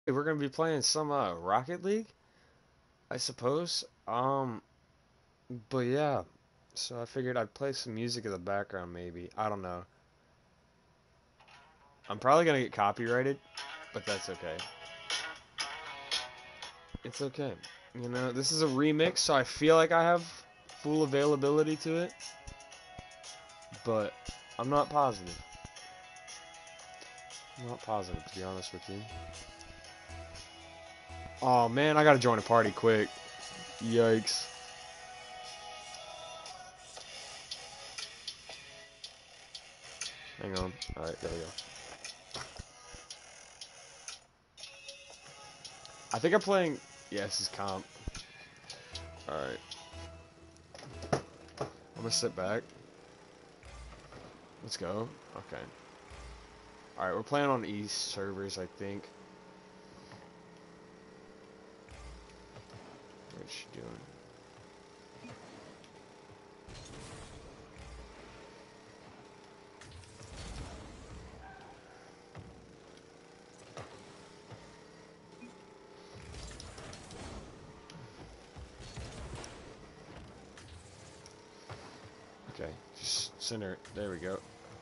We're gonna be playing some Rocket League, I suppose. But yeah, so I figured I'd play some music in the background, maybe. I don't know. I'm probably gonna get copyrighted, but that's okay. It's okay. You know, this is a remix, so I feel like I have full availability to it, but I'm not positive. I'm not positive, to be honest with you. Oh man, I gotta join a party quick. Yikes. Hang on. Alright, there we go. I think I'm playing. Yeah, this is comp. Alright. I'm gonna sit back. Let's go. Okay. Alright, we're playing on East servers, I think. What's she doing? Okay, just center it. There we go.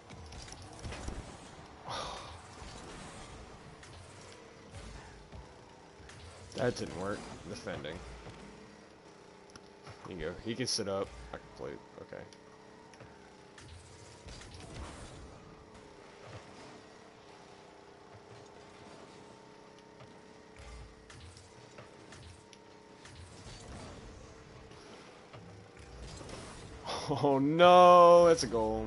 That didn't work. Defending. Here you go. He can sit up. I can play. Okay. Oh no, that's a goal.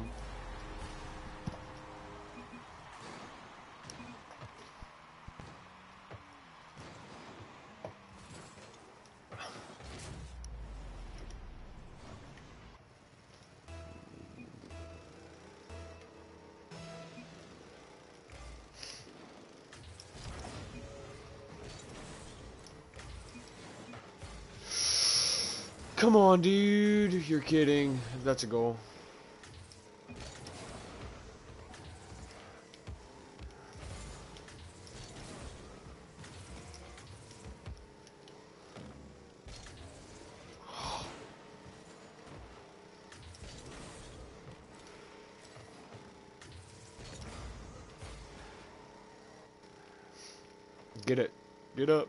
Come on, dude. You're kidding. That's a goal. Get it. Get up.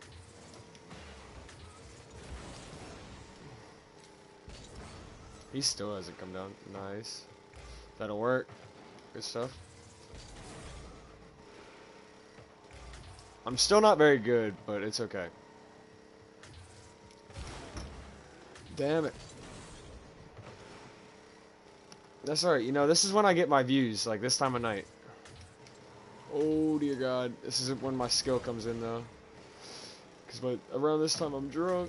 He still hasn't come down. Nice. That'll work. Good stuff. I'm still not very good, but it's okay. Damn it. That's alright. You know, this is when I get my views, like this time of night. Oh, dear God. This is when my skill comes in, though. Because around this time, I'm drunk.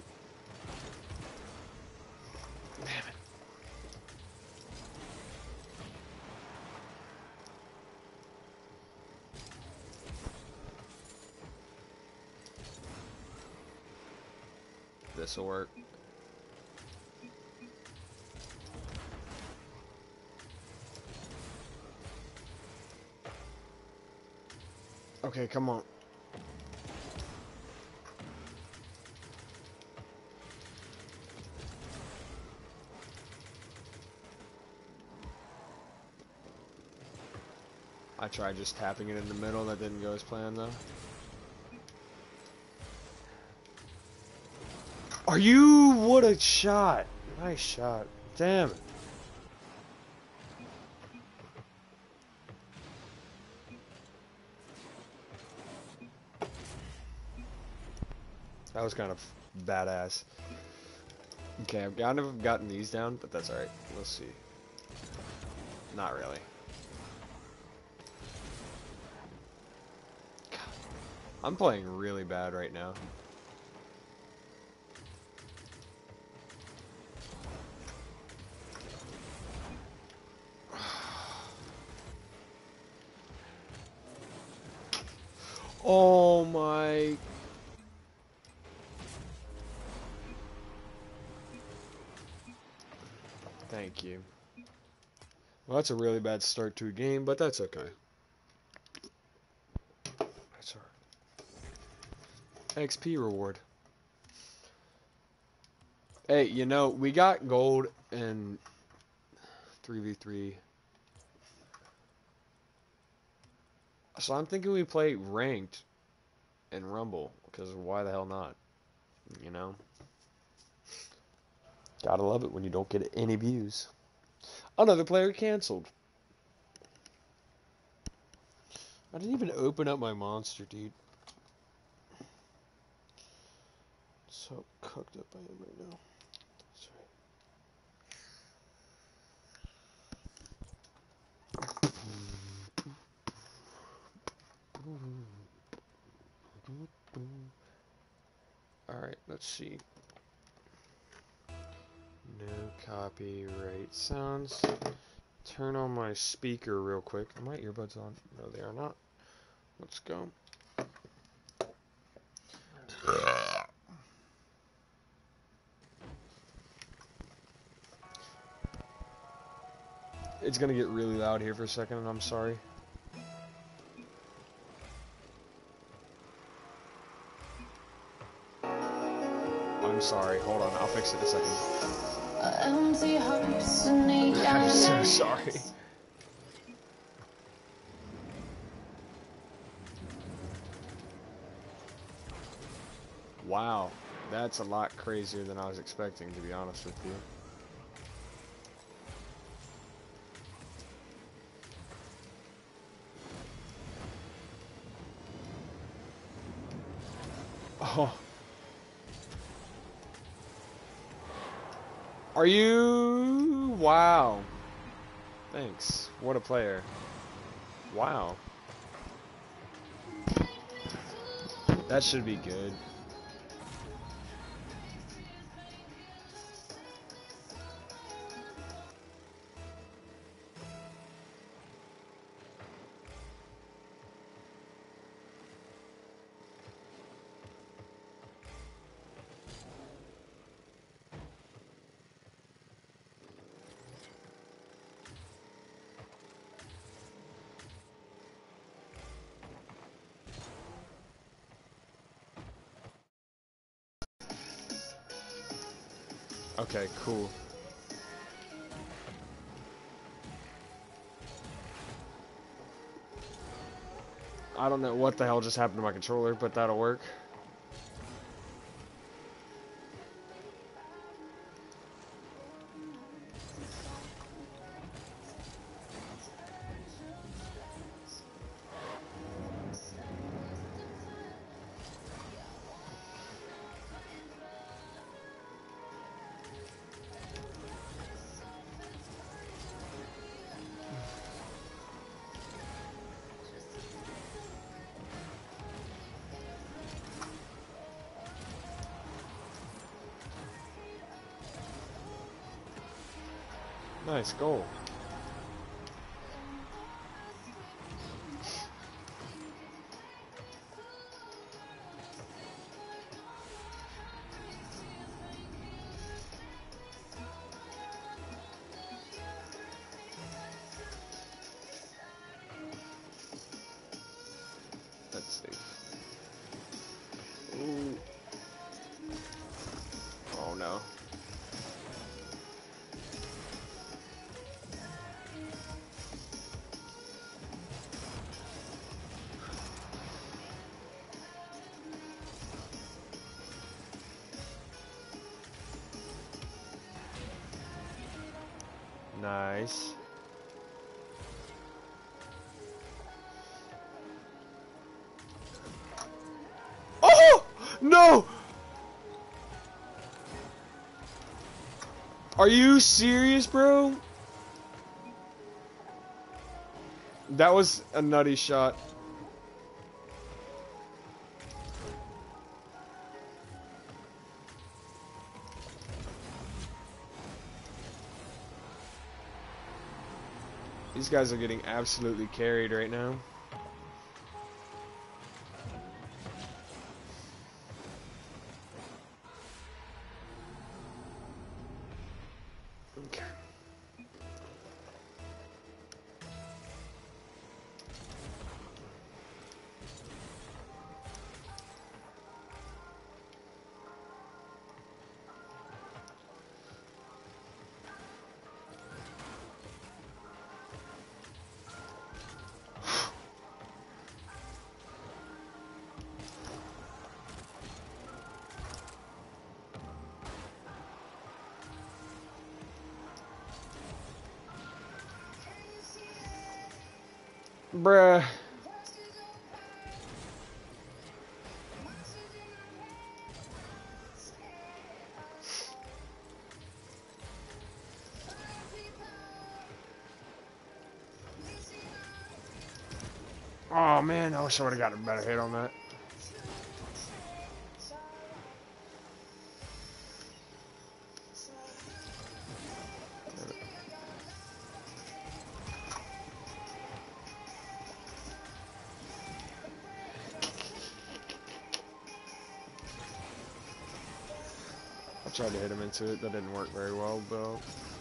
Damn it. This'll work. Okay, come on. I tried just tapping it in the middle. That didn't go as planned, though. Are you? What a shot. Nice shot. Damn it. That was kind of badass. Okay, I've kind of gotten these down, but that's alright. We'll see. Not really. I'm playing really bad right now. Oh my. Thank you. Well, that's a really bad start to a game, but that's okay. That's alright. XP reward. Hey, you know, we got gold in 3v3. So I'm thinking we play ranked in Rumble, because why the hell not? You know? Gotta love it when you don't get any views. Another player canceled. I didn't even open up my monster, dude. So cooked up I am right now. Alright, let's see. No copyright sounds. Turn on my speaker real quick. Are my earbuds on? No, they are not. Let's go. It's gonna get really loud here for a second, and I'm sorry. I'm sorry. Hold on, I'll fix it in a second. I'm so sorry. Wow, that's a lot crazier than I was expecting, to be honest with you. Oh. Are you? Wow. Thanks. What a player. Wow. That should be good. Okay, cool. I don't know what the hell just happened to my controller, but that'll work. Nice goal. That's safe. Ooh. Oh no. Nice. Oh! No! Are you serious, bro? That was a nutty shot. These guys are getting absolutely carried right now. Okay. Bruh. Oh man, I wish I would have got a better hit on that. I tried to hit him into it, that didn't work very well, though.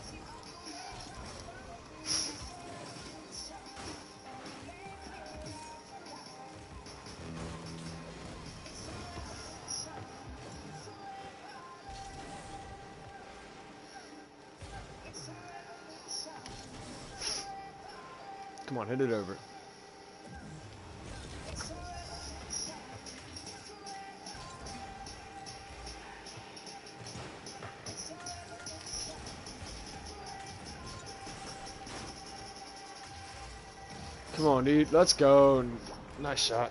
Come on, hit it over. Come on, dude. Let's go. Nice shot.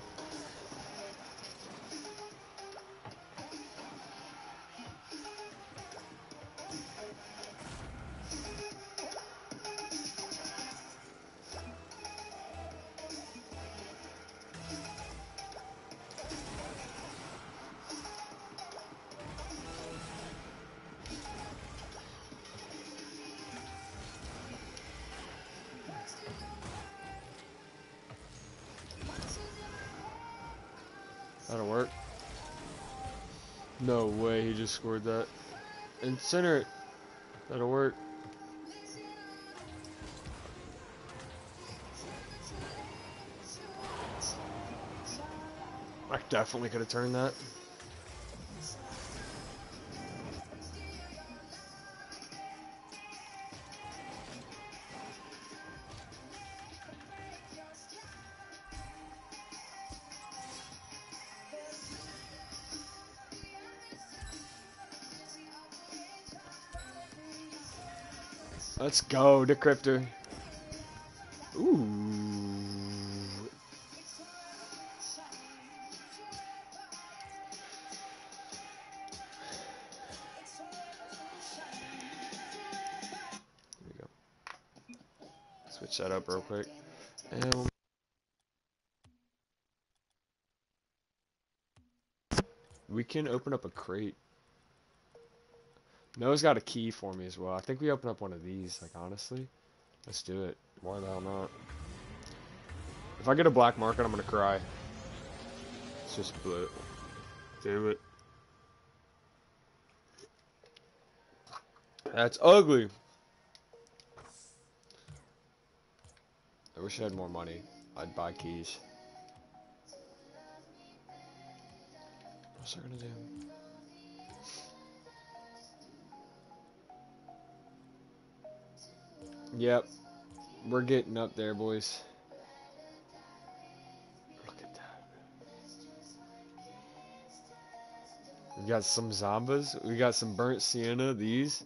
That'll work. No way he just scored that. And center it. That'll work. I definitely could have turned that. Let's go, Decryptor. Ooh. Here we go. Switch that up real quick. And we can open up a crate. Noah's got a key for me as well. I think we open up one of these, like, honestly. Let's do it. Why the hell not? If I get a black market, I'm gonna cry. It's just blue. Do it. That's ugly. I wish I had more money. I'd buy keys. What's I gonna do? Yep. We're getting up there, boys. Look at that. We got some Zombas. We got some burnt sienna. These.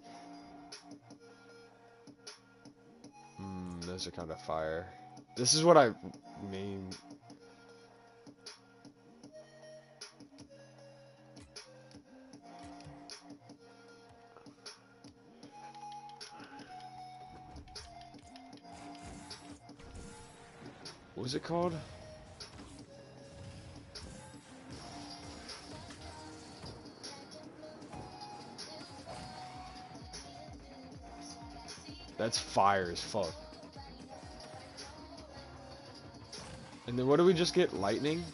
Those are kind of fire. This is what I mean. What was it called? That's fire as fuck. And then what do we just get? Lightning?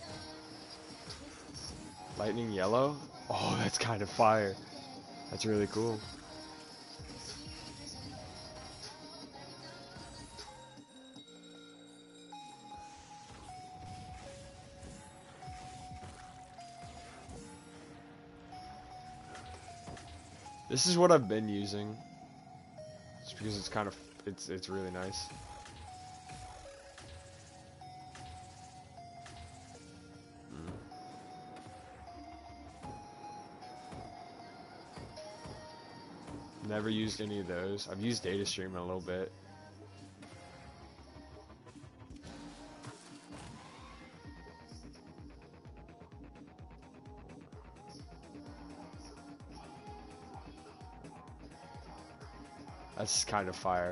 Lightning yellow? Oh, that's kind of fire. That's really cool. This is what I've been using. Just because it's kind of, it's really nice. Never used any of those. I've used DataStream a little bit. That's kind of fire.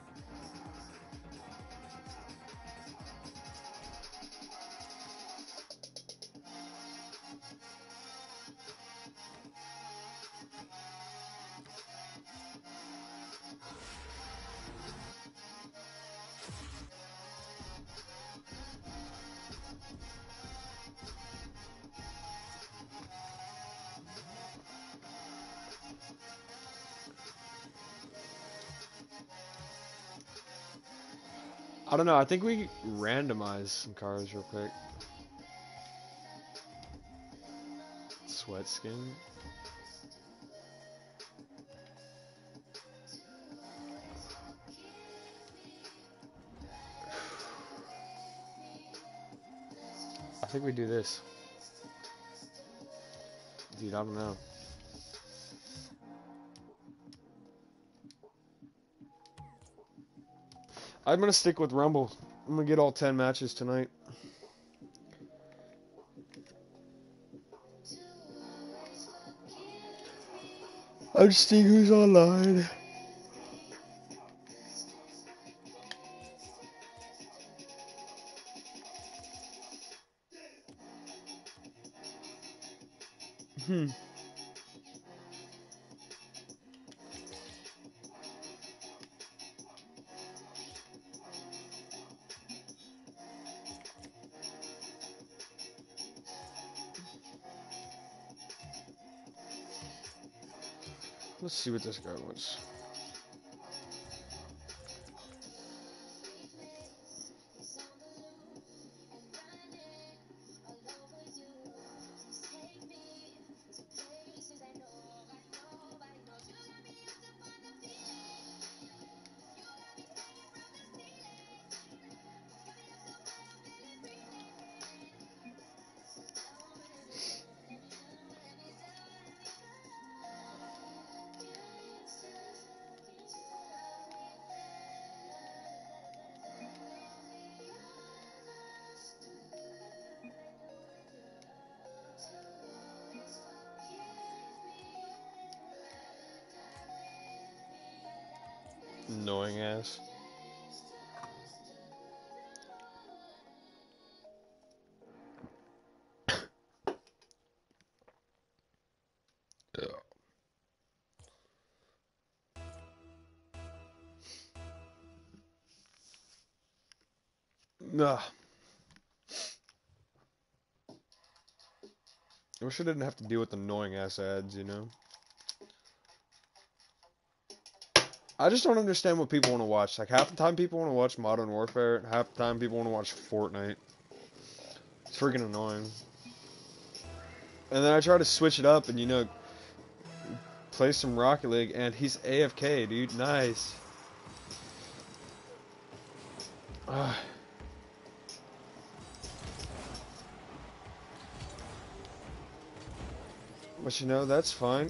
I don't know. I think we randomize some cars real quick. Sweat skin. I think we do this. Dude, I don't know. I'm gonna stick with Rumble. I'm gonna get all 10 matches tonight. I'm just seeing who's online. Let's see what this guy wants. Annoying ass. Nah. I wish I didn't have to deal with annoying ass ads, you know? I just don't understand what people want to watch. Like, half the time people want to watch Modern Warfare, and half the time people want to watch Fortnite. It's freaking annoying. And then I try to switch it up and, you know, play some Rocket League, and he's AFK, dude. Nice. But, you know, that's fine.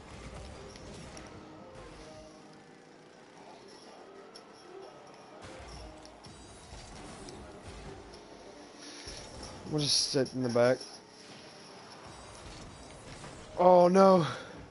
We'll just sit in the back. Oh, no.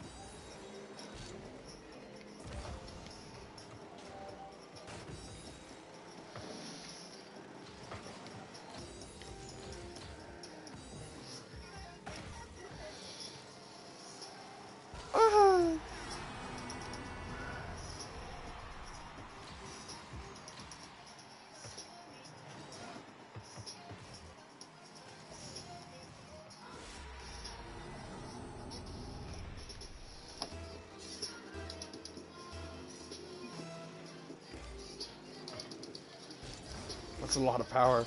That's a lot of power.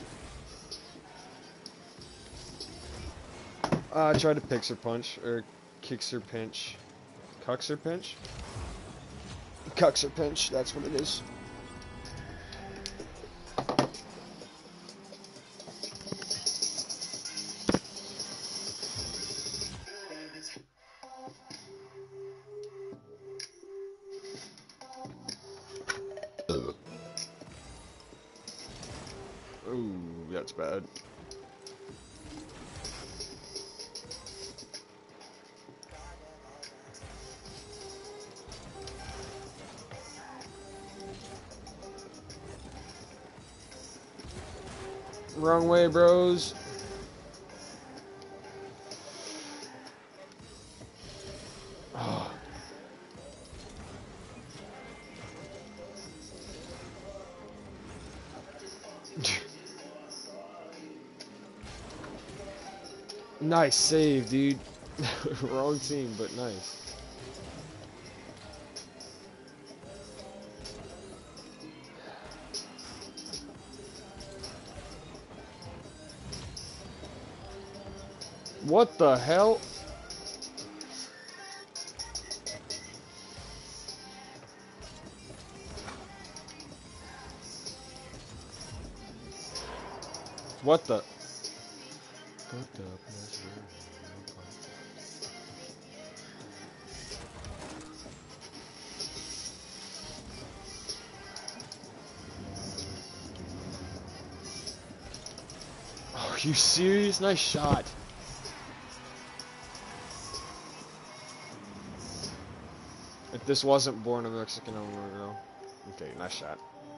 I tried to Pixar punch, or Kickser pinch. Cuxer pinch? Cuxer pinch, that's what it is. Ooh, that's bad. Wrong way, bros. Oh. Nice save, dude. Wrong team, but nice. What the hell? What the? Are you serious? Nice shot. If this wasn't Born a Mexican, I would go. Okay, nice shot.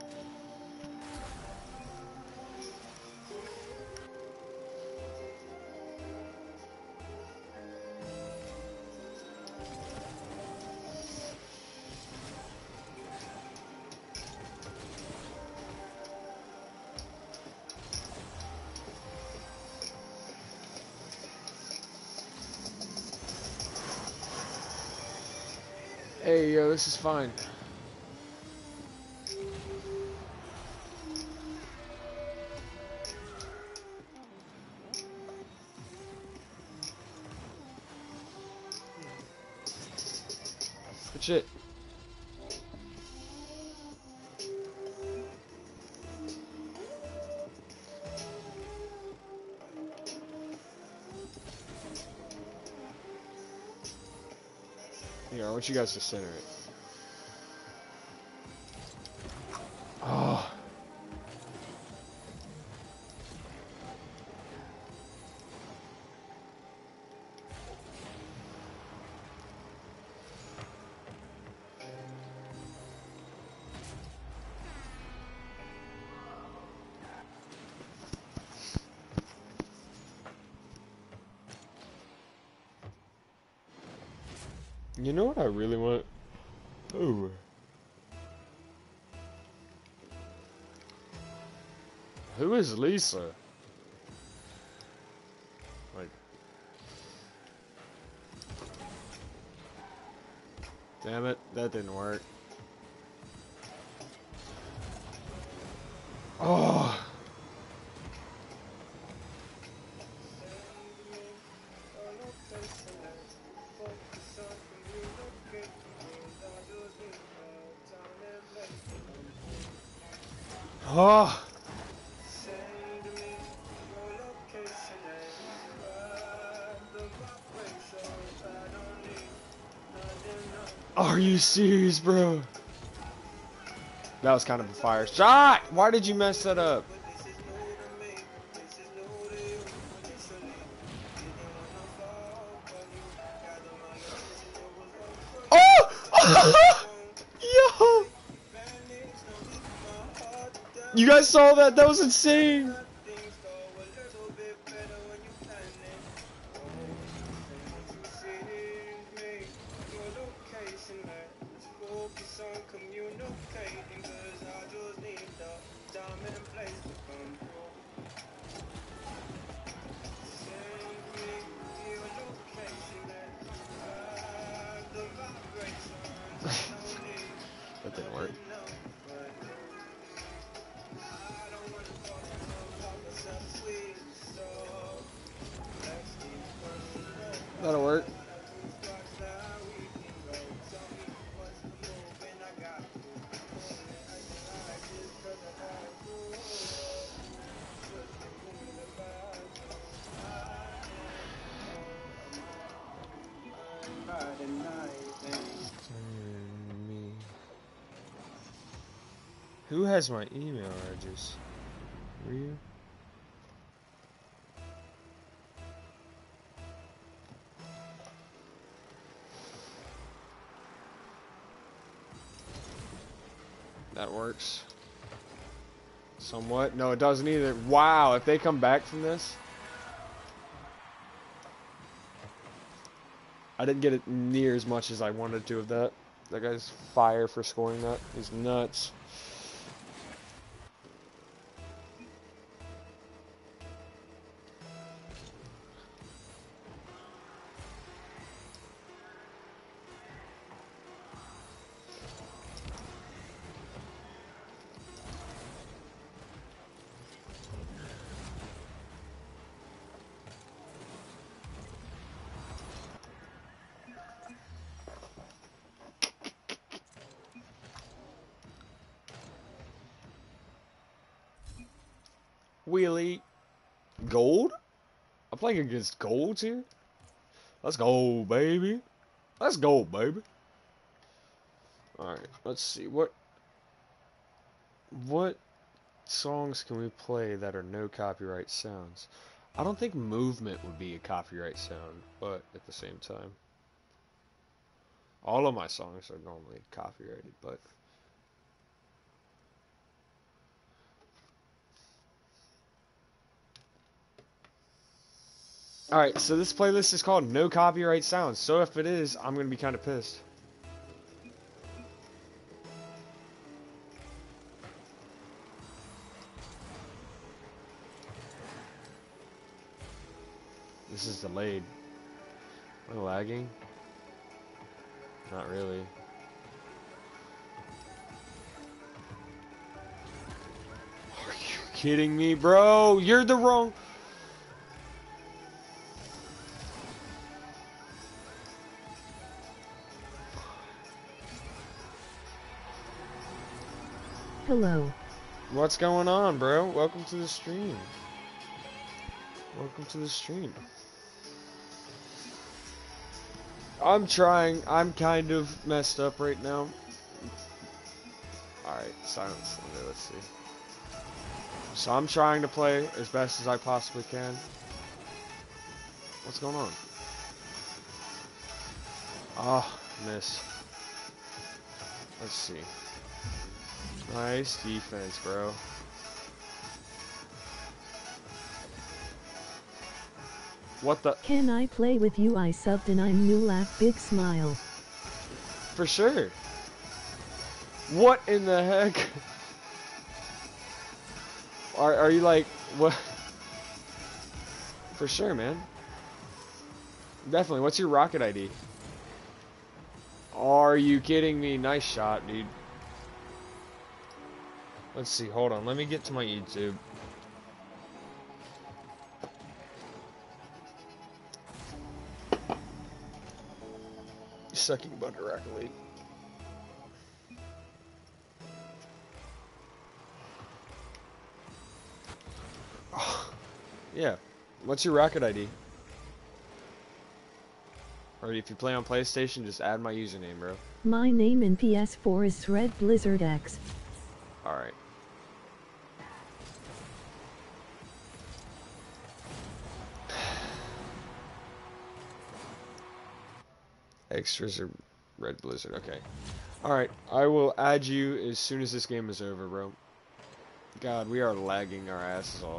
Hey, yo, this is fine. Good shit. Here, I want you guys to center it. Oh. You know what I really want? Ooh. Who is Lisa? Like, damn it, that didn't work. Oh. Oh. Are you serious, bro? That was kind of a fire shot. Why did you mess that up? Oh! Yo! You guys saw that? That was insane. That didn't work. That'll work. Who has my email address? Ryu? That works. Somewhat. No, it doesn't either. Wow, if they come back from this. I didn't get it near as much as I wanted to of that. That guy's fire for scoring that. He's nuts. Wheelie. Gold? I'm playing against golds here? Let's go, baby. Let's go, baby. Alright, let's see. What songs can we play that are no copyright sounds? I don't think Movement would be a copyright sound, but at the same time. All of my songs are normally copyrighted, but... Alright, so this playlist is called No Copyright Sounds, so if it is, I'm gonna be kind of pissed. This is delayed. Am I lagging? Not really. Are you kidding me, bro? You're the wrong... Hello. What's going on, bro? Welcome to the stream. Welcome to the stream. I'm trying. I'm kind of messed up right now. Alright, silence. Okay, let's see. So I'm trying to play as best as I possibly can. What's going on? Oh, miss. Let's see. Nice defense, bro. What the? Can I play with you? I subbed and I'm new. Laugh, big smile. For sure. What in the heck? Are you like, what? For sure, man. Definitely. What's your rocket ID? Are you kidding me? Nice shot, dude. Let's see. Hold on. Let me get to my YouTube. Sucking butter Rocket League. Oh, yeah. What's your rocket ID? Or if you play on PlayStation, just add my username, bro. My name in PS4 is Red Blizzard X. Alright. Extras are Red Blizzard, okay. Alright, I will add you as soon as this game is over, bro. God, we are lagging our asses off.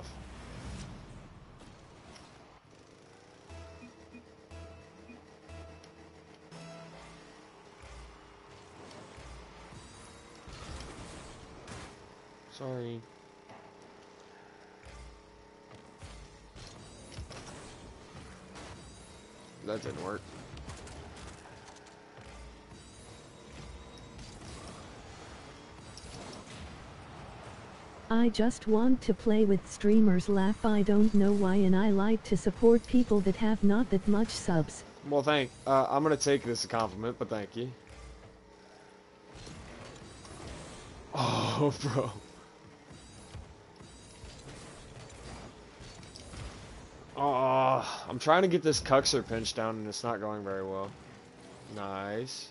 Sorry. That didn't work. I just want to play with streamers. Laugh, I don't know why, and I like to support people that have not that much subs. Well, I'm gonna take this as a compliment, but thank you. Oh, bro. Oh, I'm trying to get this Cuxer pinch down, and it's not going very well. Nice.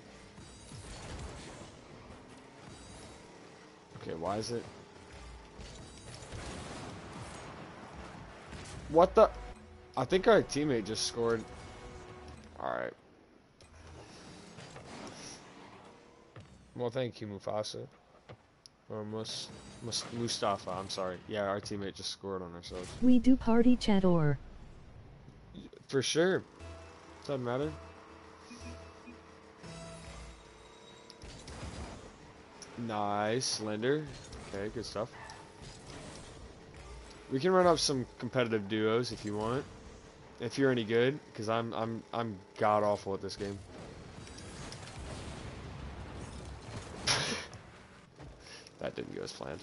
Okay, why is it? What the? I think our teammate just scored. Alright. Well, thank you, Mufasa. Or Mustafa, I'm sorry. Yeah, our teammate just scored on ourselves. We do party chat or. For sure. Doesn't matter. Nice, Slender. Okay, good stuff. We can run up some competitive duos if you want. If you're any good, because I'm god awful at this game. That didn't go as planned.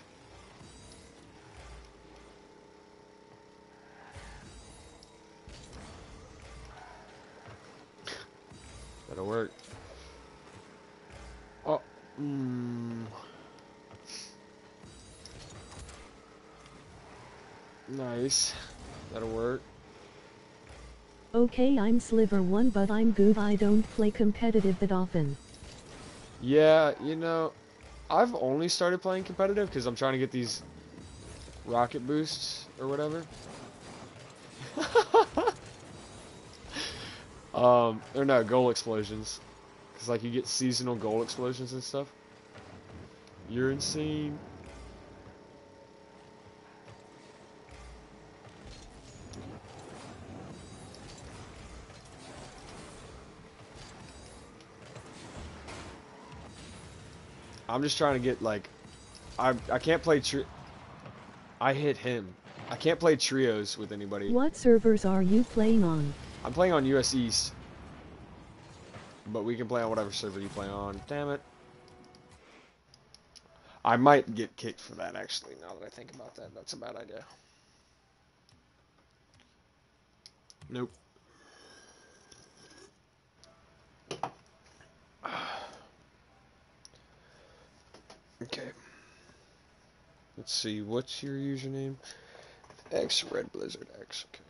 That'll work. Oh, nice. That'll work. Okay, I'm Sliver1, but I'm good. I don't play competitive that often. Yeah, you know, I've only started playing competitive because I'm trying to get these rocket boosts or whatever. Or no, goal explosions. Because, like, you get seasonal goal explosions and stuff. You're insane. I'm just trying to get, like, I can't play I hit him. I can't play trios with anybody. What servers are you playing on? I'm playing on US East. But we can play on whatever server you play on. Damn it. I might get kicked for that, actually, now that I think about that. That's a bad idea. Nope. Okay. Let's see, what's your username? X Red Blizzard X, okay.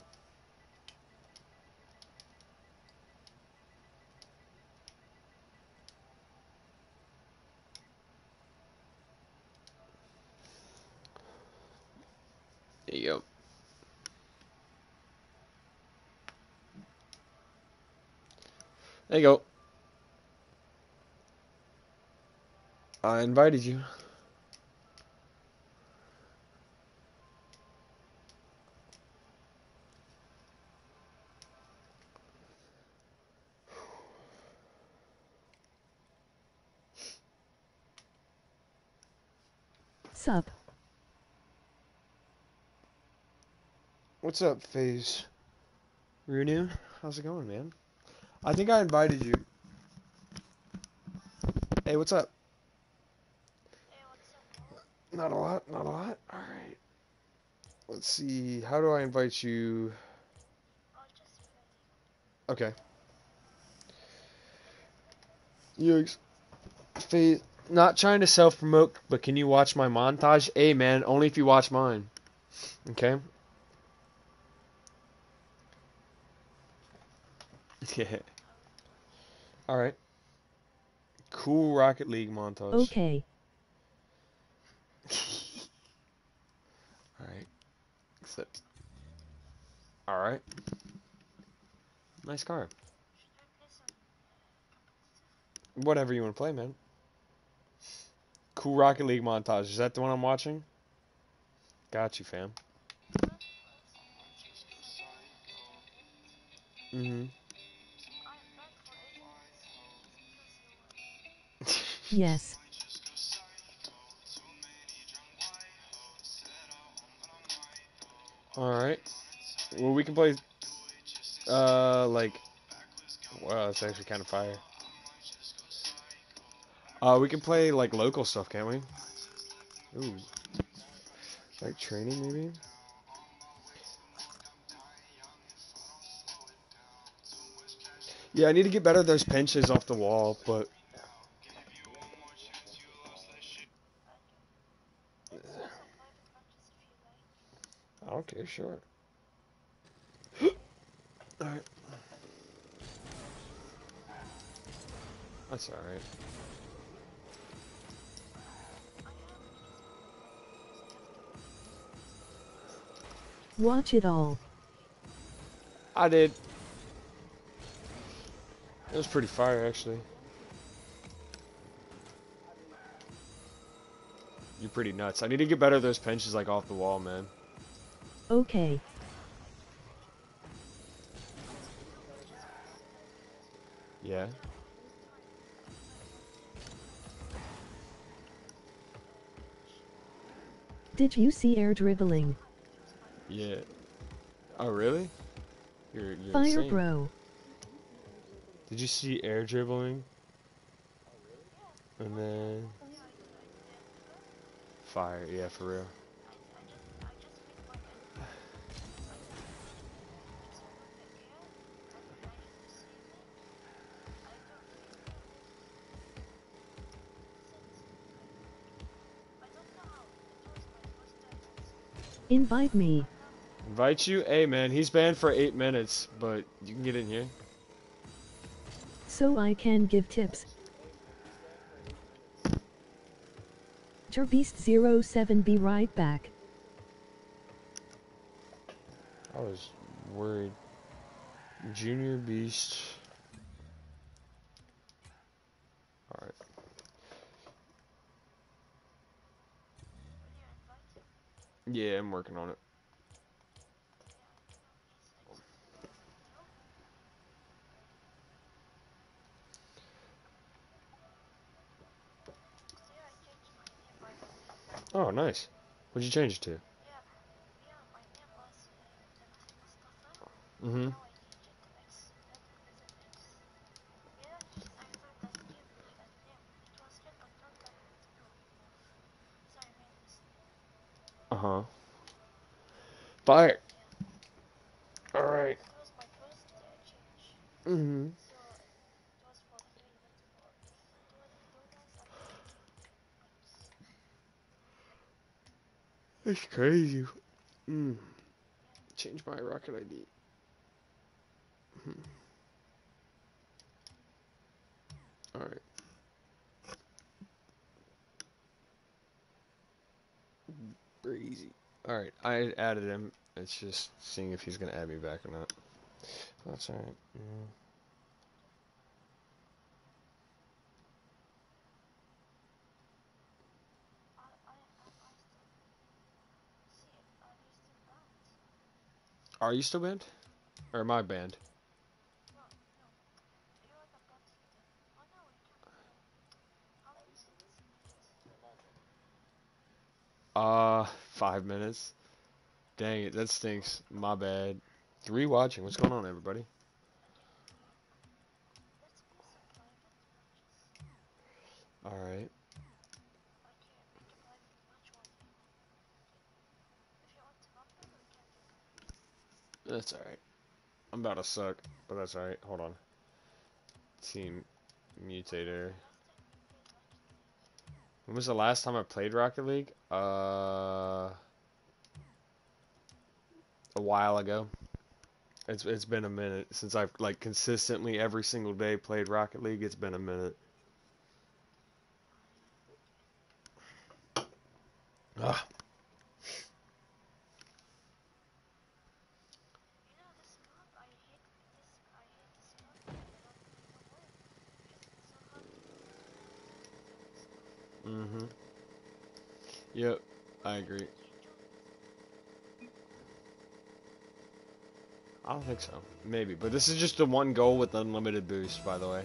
There you go. There you go. I invited you. Sup? What's up, FaZe? Runu? How's it going, man? I think I invited you. Hey, what's up? Not a lot, not a lot. Alright. Let's see, how do I invite you? Okay. Yikes. FaZe, not trying to self-promote, but can you watch my montage? Hey, man, only if you watch mine. Okay? Yeah. Alright. Cool Rocket League montage. Okay. Alright. Except. Alright. Nice car. Whatever you want to play, man. Cool Rocket League montage. Is that the one I'm watching? Got you, fam. Mm-hmm. Yes. Alright. Well, we can play, like, wow, that's actually kind of fire. We can play, like, local stuff, can't we? Ooh. Like, training, maybe? Yeah, I need to get better at those pinches off the wall, but... Okay, sure. Alright. That's alright. Watch it all. I did. It was pretty fire, actually. you're pretty nuts. I need to get better at those pinches like off the wall, man. Okay. Yeah. Did you see air dribbling? Yeah. Oh, really? You're Fire insane. bro. Did you see air dribbling? And then fire. Yeah, for real. Invite me. Invite you? Hey, man, he's banned for 8 minutes, but you can get in here. So I can give tips. Jerbeast07 be right back. I was worried. Junior Beast. Alright. Yeah, I'm working on it. Oh, nice. What'd you change it to? Mm-hmm. Uh-huh. Fire! Alright. Mm-hmm. That's crazy. Mm. Change my rocket ID. Alright. Crazy. Alright, I added him. It's just seeing if he's gonna add me back or not. That's alright. Yeah. Are you still banned? Or am I banned? 5 minutes. Dang it, that stinks. My bad. 3 watching. What's going on, everybody? Alright. That's alright. I'm about to suck, but that's alright. Hold on. Team Mutator. When was the last time I played Rocket League? A while ago. It's been a minute since I've like consistently every single day played Rocket League. It's been a minute. Ugh. Mm-hmm. Yep, I agree. I don't think so. Maybe, but this is just the one goal with unlimited boost, by the way.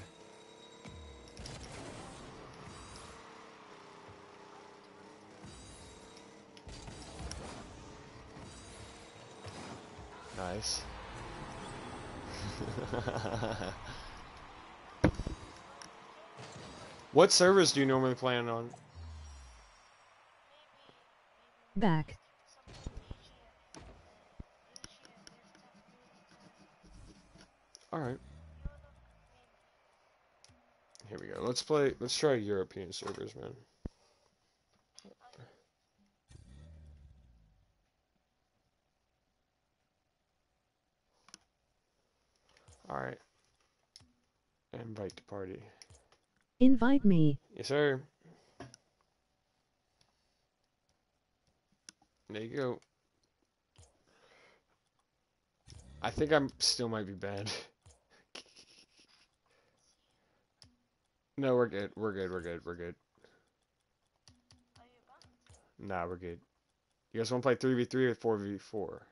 Nice. What servers do you normally play on? Back. Alright. Here we go. Let's try European servers, man. Alright. Invite to party. Invite me. Yes, sir. There you go. I think I'm still might be banned. No, we're good. We're good. We're good. We're good. Nah, we're good. You guys want to play 3v3 or 4v4?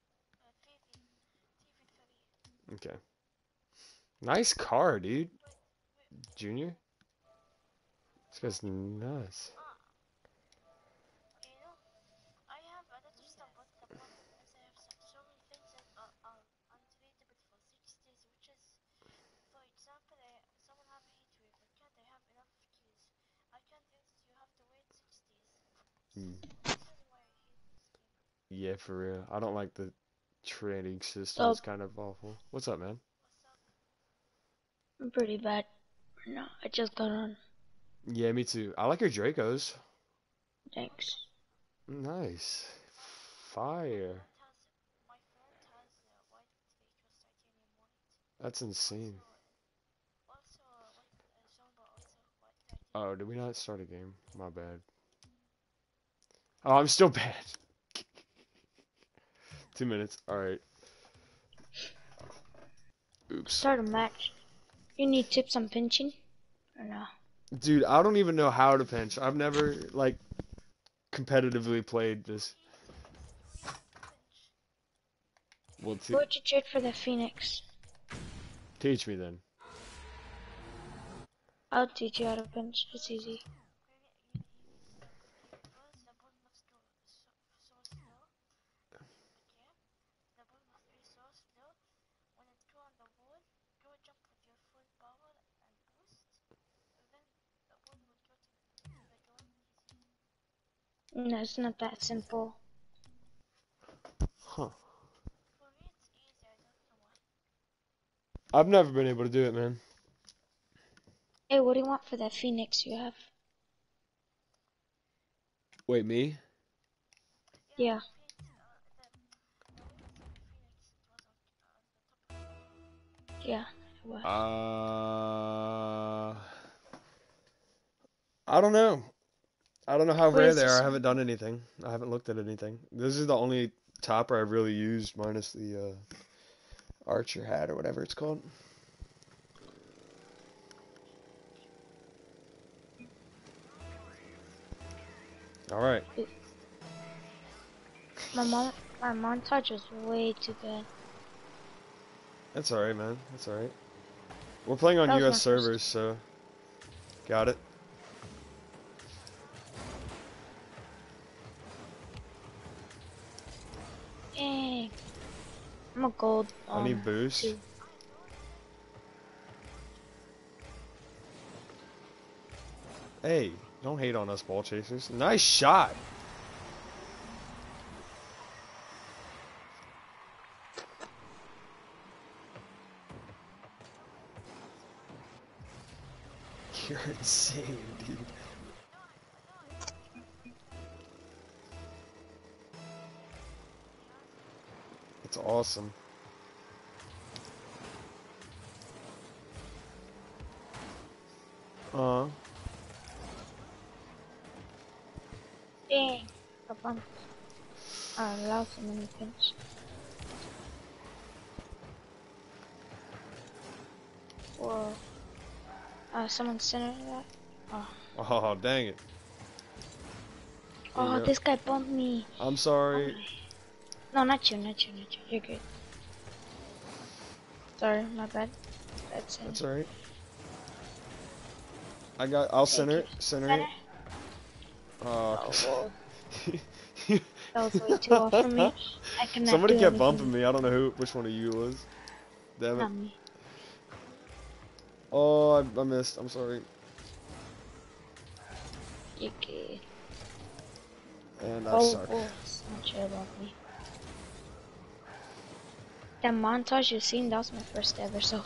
3v3. Okay. Nice car, dude. Junior? This guy's nuts. You know, I have another stuff, but the problem is I have so many things that are untradeable for 60s, which is, for example, someone have a heat wave, but can't I have enough keys? I can't use it, you have to wait 60s. Mm. This is why I hate this game. Yeah, for real. I don't like the trading system. So It's kind of awful. What's up, man? What's up? I'm pretty bad right now. I just got on. Yeah, me too. I like your Dracos. Thanks. Nice. Fire. My friend has white Dracos, titanium white. That's insane. Also, Zomba also white titanium. Oh, did we not start a game? My bad. Oh, I'm still bad. 2 minutes. Alright. Oops. Start a match. You need tips on pinching? Or no? Dude, I don't even know how to pinch. I've never, like, competitively played this. Well, Who would you trade for the Phoenix? teach me then. I'll teach you how to pinch. It's easy. Because the ball must go so slow. Okay? The ball must be so slow. When it go on the wall, go jump with your full power and boost. Then the ball will go to the goal easy. No, it's not that simple. Huh. For me it's easy, I don't know why. I've never been able to do it, man. Hey, what do you want for that Phoenix you have? Wait, me? Yeah. The wings of the Phoenix, it was on the top. Yeah. What? I don't know. I don't know how What rare is they this are. I one? haven't done anything. I haven't looked at anything. This is the only topper I've really used, minus the Archer hat or whatever it's called. All right. My montage was way too good. That's all right, man. That's all right. We're playing on That was my US first. servers, so got it. Dang. I'm a gold. I need boost. 2. Hey, don't hate on us, ball chasers. Nice shot. You're insane, dude. It's awesome. Dang. I bumped. I allowed so many pinch. Whoa. Someone centered that. Oh. Oh, dang it. Oh, Yeah. this guy bumped me. I'm sorry. No, not you, not you, not you. You're good. Sorry, my bad. That's it. That's alright. I'll center it. Center it. Oh, whoa. it. That was way too off for me. I cannot Somebody do kept anything. bumping me. I don't know which one of you it was. Damn it. Not me. Oh, I missed. I'm sorry. You good. And I Oh, suck. it's not sure about me. That montage you've seen, that was my first ever, so.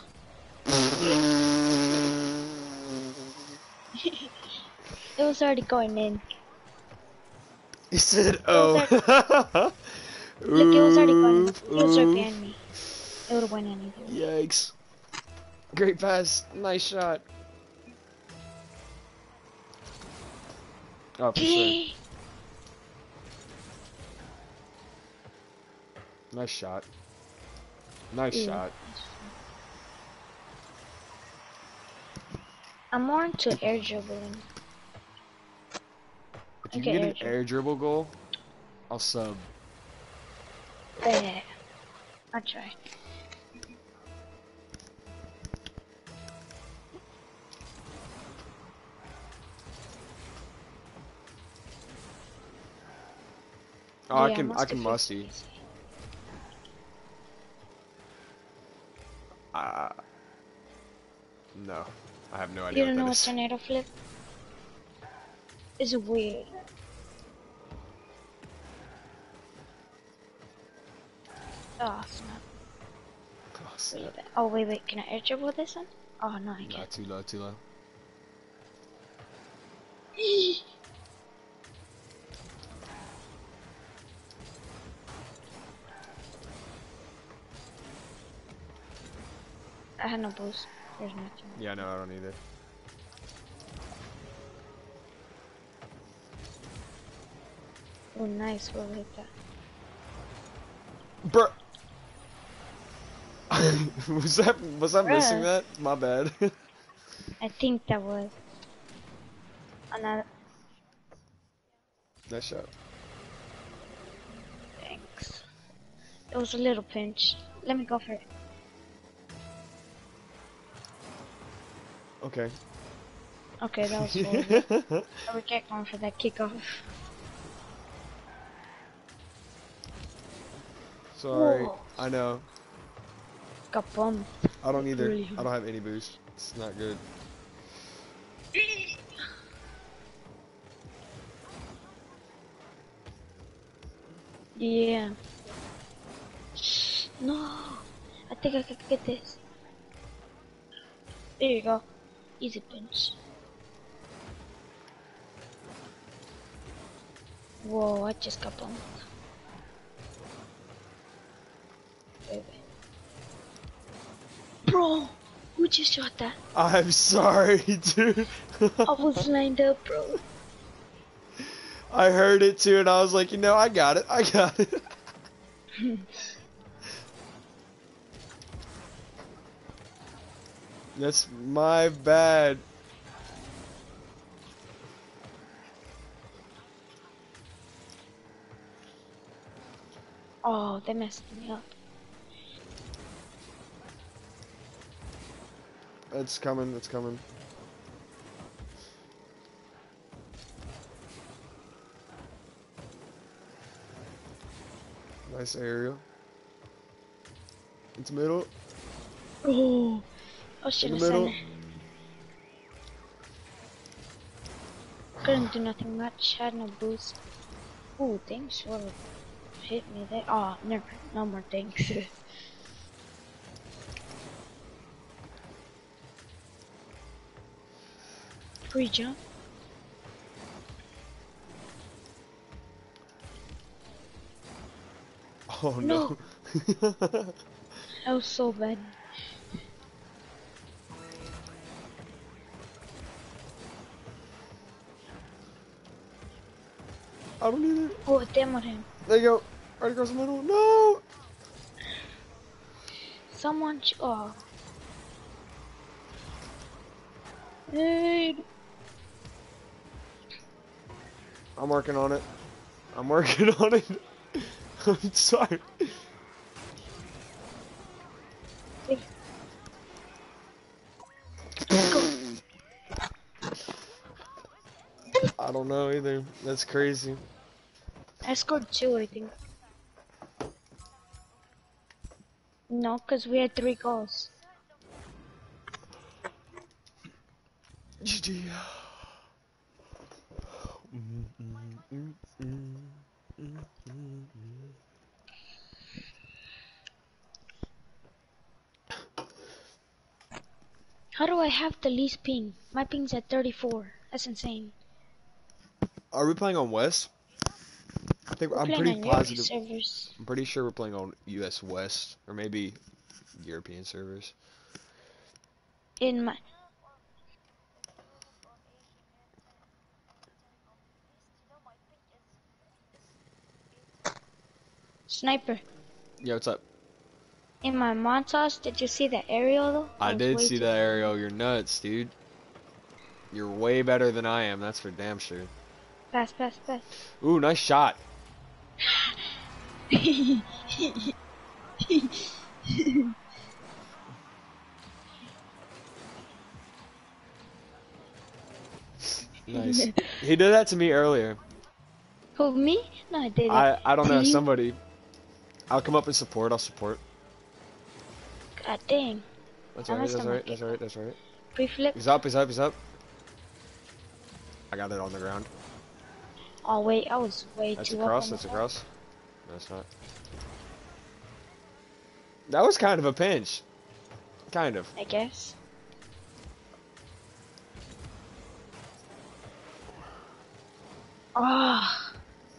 It was already going in. He said, was oh. Look, it was already going in. Oof, It was right oof. behind me. It would have went in either way. Yikes. Great pass. Nice shot. Oh, for sure. Dang. Nice shot. Nice Yeah. shot. I'm more into air dribbling. If you Okay, can get air an dribble. air dribble goal, I'll sub. Yeah, I'll try. Oh, Yeah, I must can have musty. No, I have no idea You what don't know that what is. tornado flip? It's weird. Oh snap! Oh, Really snap. bad. Oh wait, can I air dribble this one? Oh no, I Nah, can't. too low, too low. I had no boost. There's nothing. Yeah, no, I don't either. Oh nice, we'll hit that. Bruh. was I missing Bruh. that? My bad. I think that was another. Nice shot. Thanks. It was a little pinch. Let me go for it. Okay. Okay, that was horrible. I would get going for that kickoff. Sorry. Whoa. I know. Got bummed. I don't either. Really? I don't have any boost. It's not good. Yeah. No. I think I could get this. There you go. Easy pinch. Whoa, I just got bumped. Baby. Bro, who just shot that? I'm sorry, dude. I was lined up, bro. I heard it too, and I was like, you know, I got it. I got it. That's my bad. Oh, they messed me up. It's coming. It's coming. Nice aerial. Into middle. Oh, I should In have the middle. sent it. Couldn't do nothing much. Had no boost. Ooh, thanks for hit me there. Oh, never. No more thanks. Free jump. Oh no. That was so bad. I don't need it. Oh, damn on him. There you go. Right across the middle. No. Someone. Oh. Dude. I'm working on it. I'm working on it. I'm sorry. I don't know either. That's crazy. I scored 2, I think. No, because we had 3 goals. GG. How do I have the least ping? My ping's at 34. That's insane. Are we playing on West? I think We're I'm playing pretty on European positive. servers. I'm pretty sure we're playing on US West or maybe European servers. In my sniper. Yeah, what's up? In my montage, did you see the aerial though? I was did way see too that good. aerial. You're nuts, dude. You're way better than I am. That's for damn sure. Pass, pass, pass. Ooh, nice shot. Nice. He did that to me earlier. Who, me? No, I didn't. I don't know, You? somebody. I'll come up and support, I'll support. God dang. That's I alright, missed that's on my alright, that's kick. alright, that's alright. Pre-flip. He's up, he's up, he's up. I got it on the ground. Oh, wait, I was way That's too across, up on that's the across. No, it's not. That was kind of a pinch. Kind of. I guess. Ah.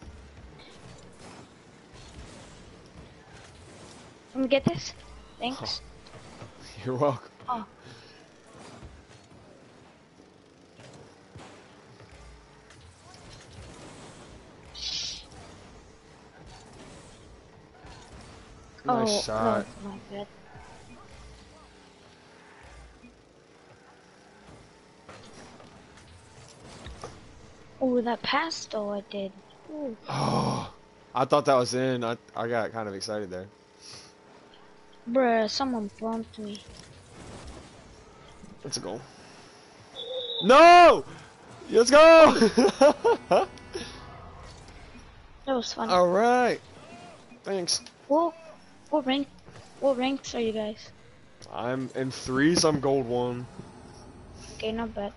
Let me get this. Thanks. You're welcome. Oh. Nice shot. No, my bad. Oh, that pass though I did. Ooh. Oh, I thought that was in. I got kind of excited there. Bruh, someone bumped me. Let's go. No! Let's go! That was fun. Alright. Thanks. What ranks are you guys? I'm in 3s, I'm gold 1. Okay, not bad.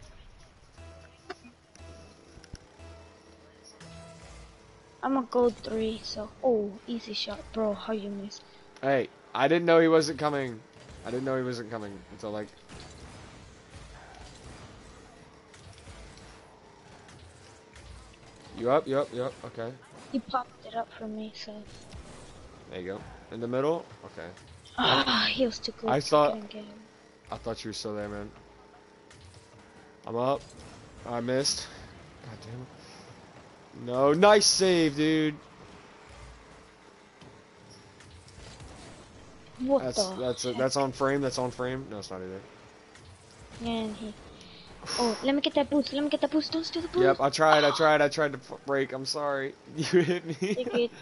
I'm a gold 3, so easy shot, bro. How you missed? Hey, I didn't know he wasn't coming. I didn't know he wasn't coming until like... You up, you up, you up, okay. He popped it up for me, so. There you go. In the middle? Okay. Ah, he was too close. I thought- couldn't get him. I thought you were still there, man. I'm up. I missed. God damn it. No, nice save, dude. What That's on frame. That's on frame. No, it's not either. And he. Oh, let me get that boost. Let me get that boost. Don't steal the boost. Yep, I tried to break. I'm sorry. You hit me. Take it.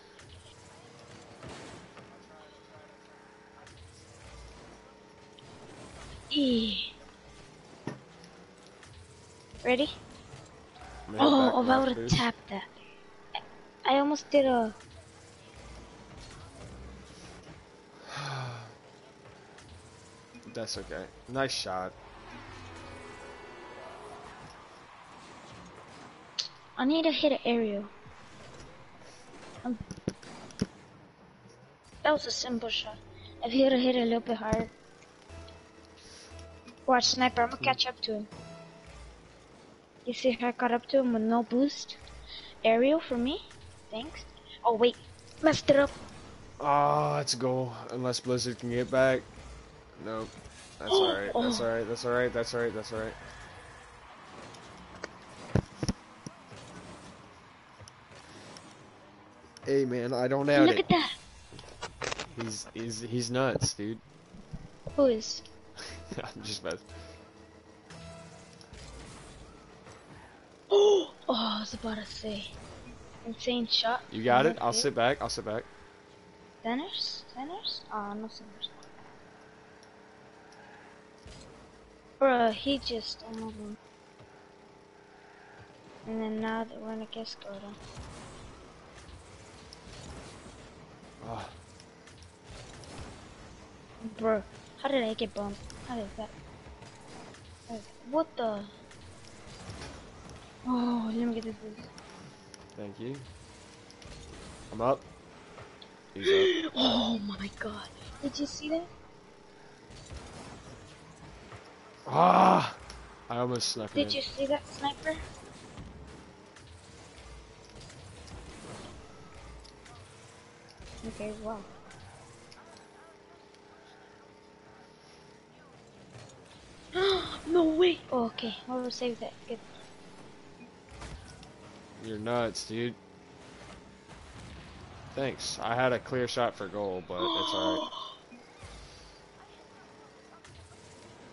Ready? Man, Oh, back if I left would have boost. tapped that. I almost did a. That's okay. Nice shot. I need to hit an aerial. That was a simple shot. If he would have hit it a little bit higher. Watch, sniper. I'm gonna catch up to him. You see how I caught up to him with no boost? Aerial for me? Thanks. Oh, wait. Messed it up. Oh, that's a goal. Unless Blizzard can get back. Nope. That's alright. That's alright. That's alright. That's alright. That's alright. Hey man, I don't doubt Look it. at that. He's nuts, dude. Who is? I'm just messing. Oh, I was about to say. Insane shot. You got it? I'll Okay. sit back. I'll sit back. Centers? Centers? Oh, no centers. Bruh, he just almost won. And then now that we're gonna get scored on. Oh, Bruh, how did I get bumped? How did that? What the? Oh, let me get this boost. thank you. I'm up. He's up. Oh my god. Did you see that? Ah! I almost snuck it Did in. you see that, sniper? Okay, wow. No way! Oh, okay, we'll save that. Good. You're nuts, dude. Thanks. I had a clear shot for goal, but it's alright.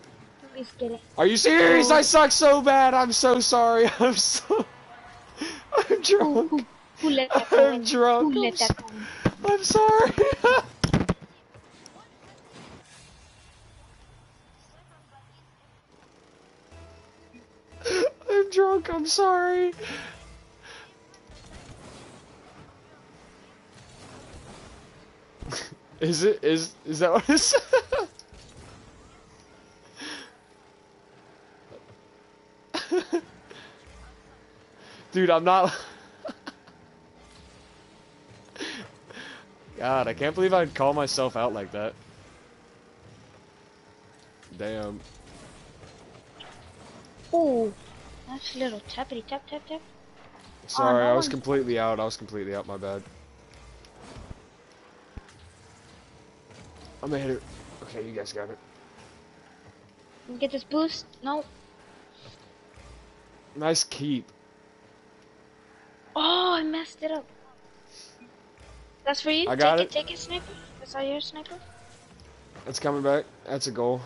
Please get it. Are you serious? Oh. I suck so bad. I'm so sorry. I'm so... I'm drunk. Who let that go I'm in? drunk. Who let that go in? I'm sorry. I'm drunk. I'm sorry. Is that what it said? Dude, I'm not. God, I can't believe I'd call myself out like that. Damn. Ooh, that's a little tappity tap tap tap. Sorry, no I was one- completely out. I was completely out. My bad. I'm gonna hit it. Okay, you guys got it. Get this boost. No. Nice keep. Oh, I messed it up. That's for you. I got take it. Take it, sniper. That's all your sniper. It's coming back. That's a goal.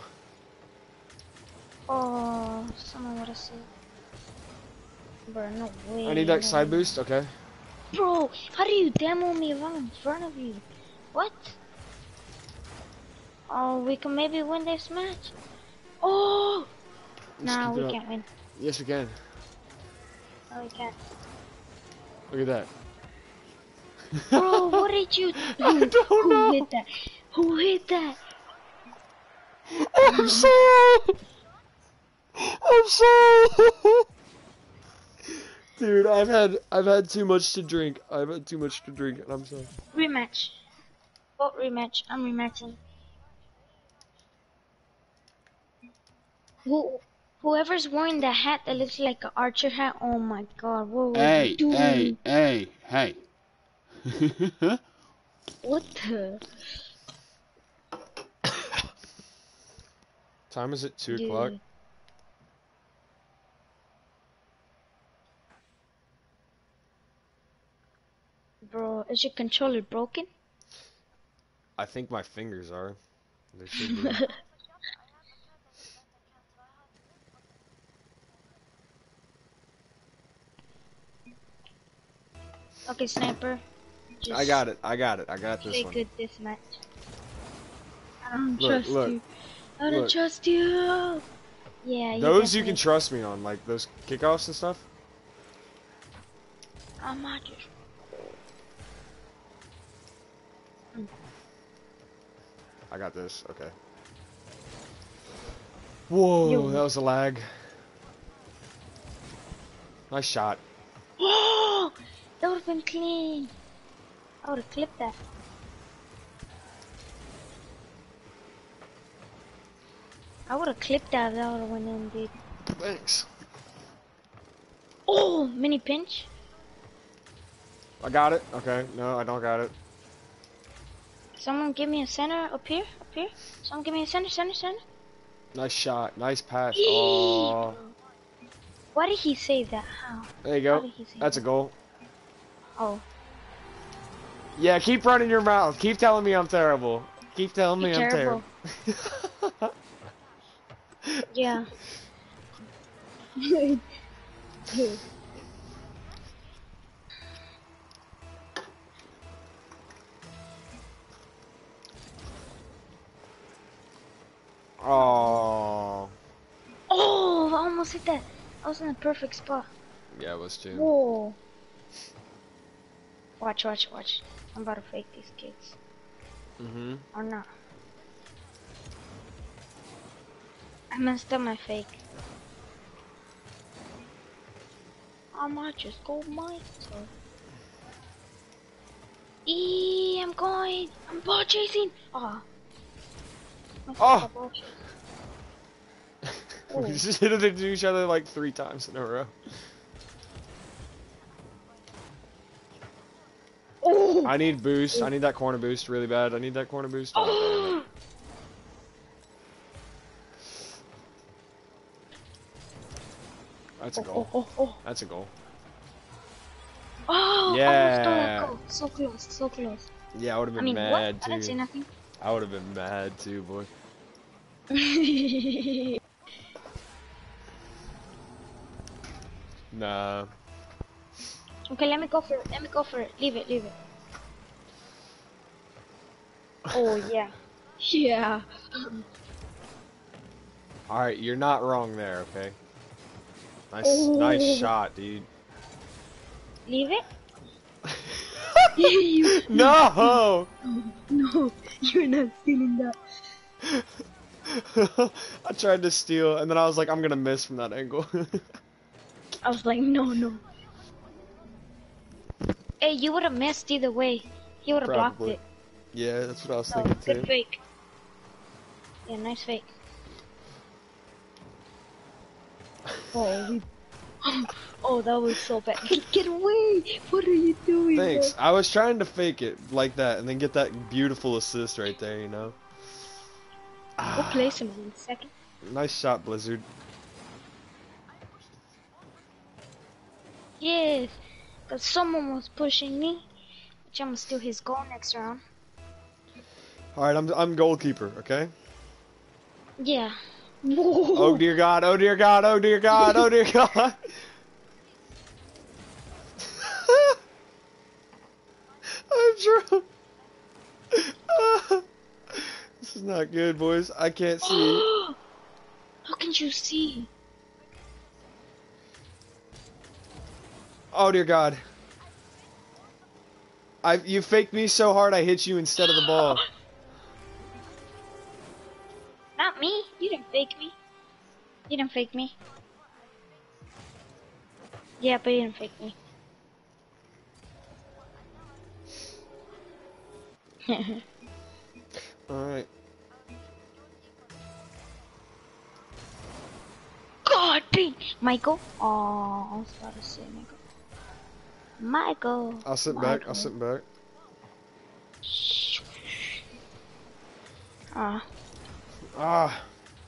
Oh, someone would have said. Bro, no way. I need that no side way. boost. Okay. Bro, how do you demo me right in front of you? What? Oh, we can maybe win this match. Oh! Just Nah, keep we it up. can't win. Yes, we can. No, we can't. Look at that. Bro, what did you I do? don't Who know. hit that? Who hit that? I'm sorry. I'm sorry. Dude, I've had too much to drink. I've had too much to drink, and I'm sorry. Rematch. Vote rematch. I'm rematching. Whoever's wearing the hat that looks like an archer hat, oh my god, what were you doing? hey. What the? Time is it? 2 o'clock? Dude. Bro, is your controller broken? I think my fingers are. They should be. Okay, sniper. I got it. I got this Play one. good this match. I don't Look, trust look, you. I don't look. trust you. Yeah, Those you definitely. can trust me on, like those kickoffs and stuff. I'm not just. I got this. Okay. Whoa, Yo. that was a lag. Nice shot. Oh, that would have been clean. I would have clipped that. I would have clipped that. That would have went in, dude. Thanks. Oh, mini pinch. I got it. Okay. No, I don't got it. Someone give me a center up here. Up here. Someone give me a center. Nice shot. Nice pass. Eee, Oh. bro. Why did he save that? How? There you How go. did he save That's a that? goal. Oh, Yeah, keep running your mouth. Keep telling me I'm terrible. Keep telling me you're I'm terrible. terrible. Yeah. Oh. Oh, I almost hit that. I was in the perfect spot. Yeah, it was too. Whoa. Watch. I'm about to fake these kids. Mm-hmm. Or not. I messed up my fake. I might just go myself. I'm going. I'm ball chasing. Oh. Oh! Ball chase. We just hit it into each other like 3 times in a row. Oh. I need boost. I need that corner boost really bad. I need that corner boost. Oh, damn it. That's a goal. Oh. That's a goal. Oh, Yeah. almost stole that goal. So close. Yeah, I would have I been mean, mad what? I too. didn't say nothing. I would have been mad too, boy. Nah. Okay, let me go for it. Let me go for it. Leave it. Leave it. Oh yeah. Yeah. Alright, you're not wrong there, okay? Nice Oh. shot, dude. Leave it. You. No! No, you're not stealing that. I tried to steal, and then I was like, I'm gonna miss from that angle. I was like, no, no. Hey, you would have missed either way. He would have blocked Probably. it. Yeah, that's what I was No, thinking good too. fake. Yeah, nice fake. Oh, we... Oh, that was so bad. Get away! What are you doing? Thanks. Bro? I was trying to fake it like that, and then get that beautiful assist right there, you know? We'll place him in a second. Nice shot, Blizzard. Yes, because someone was pushing me, which I'm gonna steal his goal next round. Alright, I'm goalkeeper, okay? Yeah. Oh dear God, oh dear God, oh dear God, oh dear God! I'm drunk! This is not good, boys. I can't see. How can you see? Oh dear God. You faked me so hard I hit you instead of the ball. Not me. You didn't fake me. You didn't fake me. Yeah, but you didn't fake me. Alright. God dang! Michael? Oh, I was about to say Michael. Michael. I'll sit back, I'll sit back. Ah. Ah.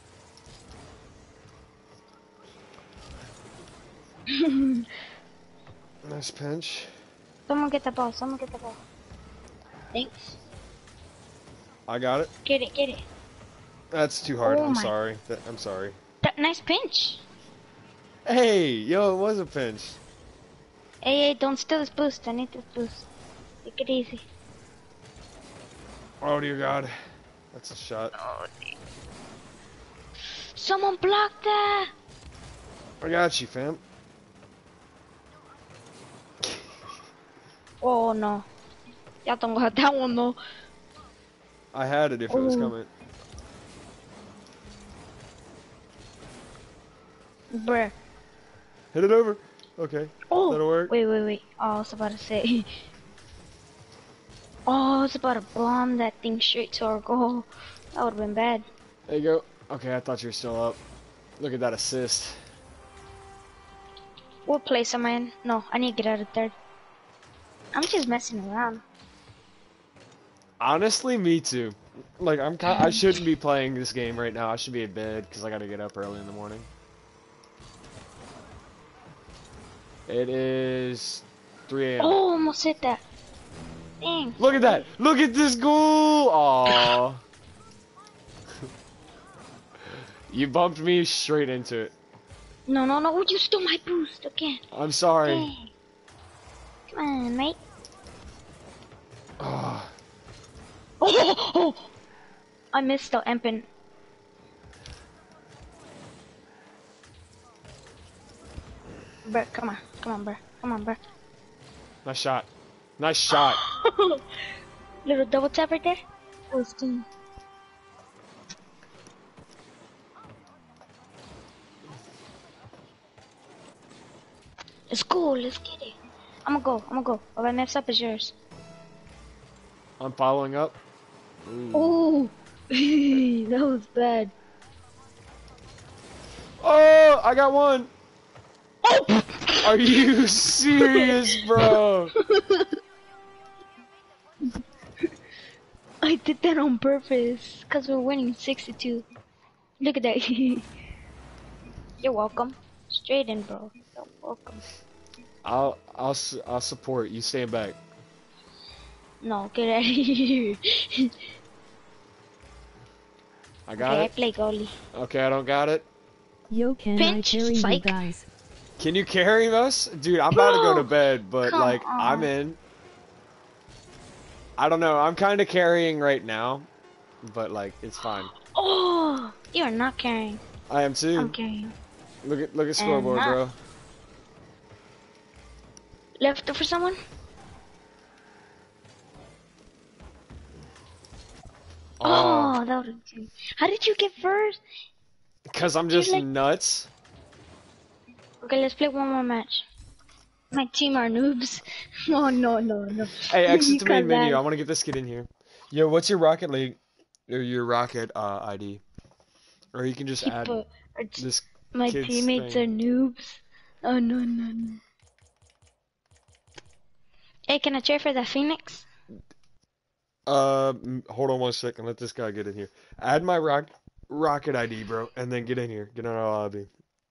Nice pinch. Someone get the ball. Someone get the ball. Thanks. I got it. Get it. Get it. That's too hard. Oh I'm my- sorry. I'm sorry. Nice pinch. Hey, yo, it was a pinch. Hey, don't steal this boost. I need this boost. Take it easy. Oh dear God. That's a shot. Someone blocked that. I got you, fam. Oh no. Y'all don't got that one though. I had it if it was Oh. coming. Bruh. Hit it over. Okay. Oh. That'll work. Wait. Oh, I was about to say. Oh, I was about to bomb that thing straight to our goal. That would have been bad. There you go. Okay, I thought you were still up. Look at that assist. We'll play some in. No, I need to get out of third. I'm just messing around. Honestly, me too. Like, I shouldn't be playing this game right now. I should be in bed because I gotta get up early in the morning. It is 3 a.m. Oh, almost hit that. Dang. Look at that! Look at this goal! Aww. You bumped me straight into it. No. You stole my boost again. I'm sorry. Dang. Come on, mate. Ah. Oh! I missed the empin. Bruh, come on, bruh. Nice shot. Nice shot. Little double tap right there. Oh, it's clean. Let's go, let's get it. I'm gonna go. If I mess up, it's yours. I'm following up. Ooh. Oh, that was bad. Oh, I got one. Oh! Are you serious, bro? I did that on purpose, cause we're winning 6-2. Look at that. You're welcome. Straight in, bro. You're welcome. I'll support you. Stand back. No, get out of here. I got Okay, I it. play goalie. Okay, I don't got it. Yo, can Pinch, I carry psych. you guys? Can you carry us? Dude, I'm about to go to Bro, bed, but come like I'm on. in. I don't know. I'm kind of carrying right now, but like it's fine. Oh, you're not carrying. I am I'm too. carrying. Look at And scoreboard, not bro. left for someone? Oh, Oh, that would be. How did you get first? cause I'm You're just like, nuts. okay, let's play one more match. My team are noobs. Oh no, no, no. Hey, exit You the main call menu. that? I want to get this kid in here. Yo, what's your Rocket League or your Rocket ID? Or you can just He add put this my kid's teammates thing. are noobs. Oh no, no, no. Hey, can I trade for that Phoenix? Hold on one second. Let this guy get in here. Add my Rocket ID, bro, and then get in here. Get in our lobby.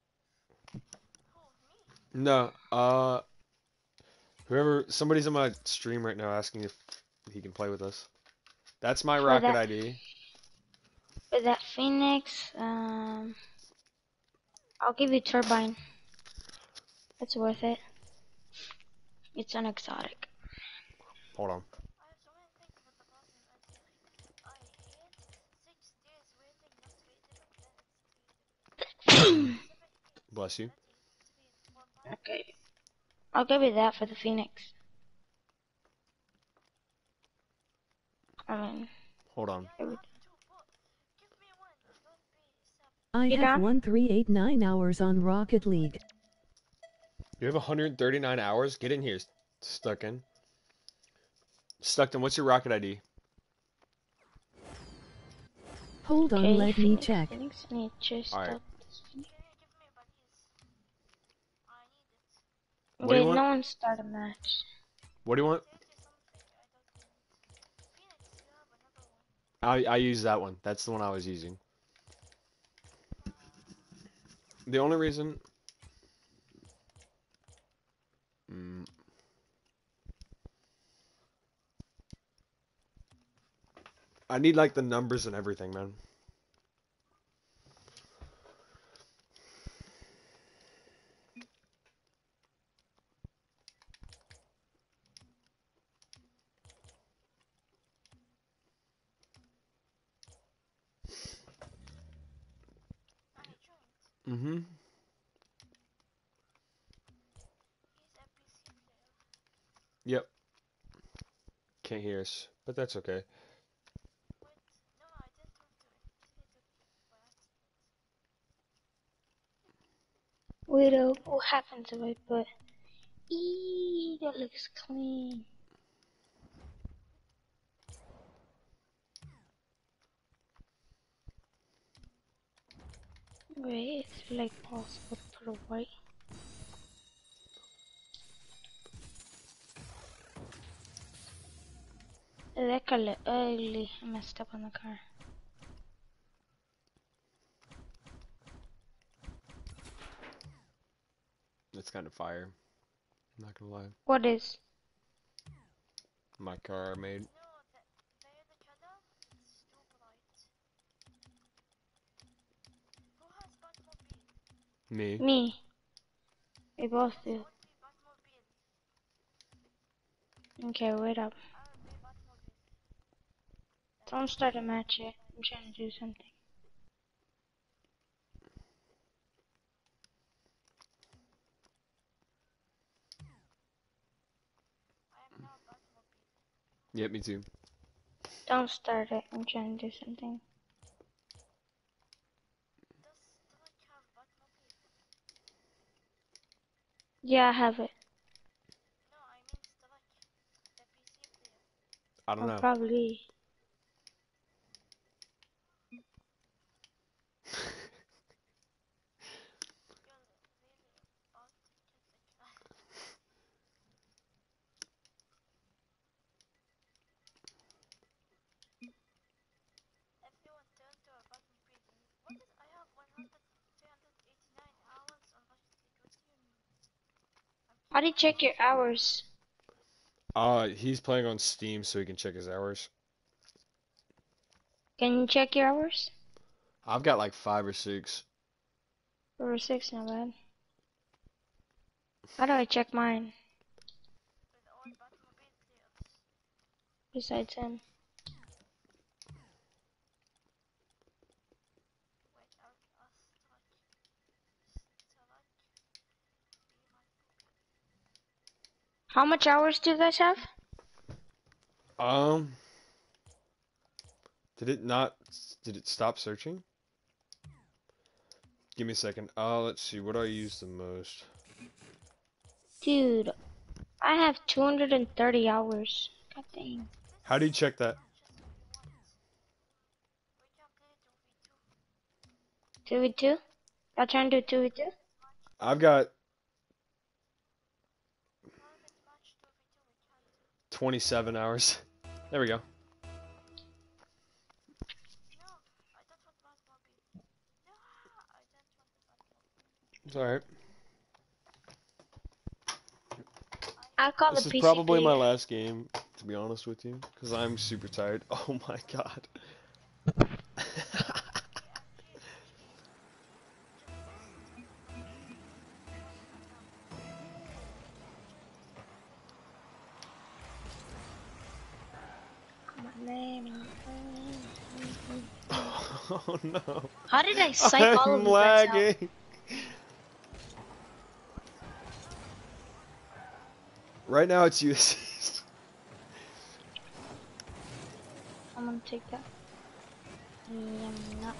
No, whoever, somebody's on my stream right now asking if he can play with us. That's my For Rocket that, ID. for that Phoenix, I'll give you Turbine. It's worth it. It's an exotic. Hold on. I have so many things about the process I hate 6 days waiting not traded and then it's traded. 7 days Bless you. waiting to trade for money. Okay, I'll give you that for the Phoenix. I mean, Hold on. Yeah, I have two, but give me one. Don't be sub. I you have down? 1389 hours on Rocket League. You have 139 hours? Get in here, Stuck in. What's your Rocket ID? Hold on, Okay, let me check. Phoenix need just Alright. Can you give me buddies? I need it. What do you Okay, want? no one start a match. What do you want? Save you something I don't need. Phoenix, you have another one. I use that one. That's the one I was using. The only reason... Mm, I need like the numbers and everything, man. I joined. Mm-hmm. He's a PC player. Yep. Can't hear us, but that's okay. Wait, no, I didn't want to invitate you by accident. Wait up, what happened to it? But eee, that looks clean. Wait, it's like possible to put away. That color ugly. I messed up on the car. It's kind of fire. I'm not gonna lie. What is? My car I made. No, the color is too bright. Who has Batmobile? Me. Me. We both do. Would be Batmobile. Okay, wait up. I will be Batmobile. Don't start a match yet. I'm trying to do something. I am now Batmobile. Yep, me too. Don't start it. I'm trying to do something. Does Strike have Batmobile? Yeah, I have it. No, I mean Strike, the PC player. I don't Oh, know. probably. You're really about to kill the guy. Everyone turn to a Batmobile. What did I have 389 hours on Rocket League? What do you mean? How do you check your hours? He's playing on Steam so he can check his hours. Can you check your hours? I've got like 5 or 6. 4 or 6, not bad. How do I check mine? with all Batmobile players. Besides him. Wait, I'll select be my How much hours do you guys have? Um, did it not? Did it stop searching? Give me a second. Let's see. What do I use the most? Dude, I have 230 hours. God dang. How do you check that? matches if you want. We can play 2v2. 2v2? Y'all trying to do 2v2? I've got Private match 2v2 we can do. 27 hours. There we go. No, I don't want Batmobile. No, I don't want the Batmobile. It's alright. I'll call This the is PC probably my later. last game, to be honest with you, because I'm super tired. Oh my god. Come on, man. Oh no. How did I psych all of I'm you guys out? lagging. Right now it's USC. I'm gonna take that. No.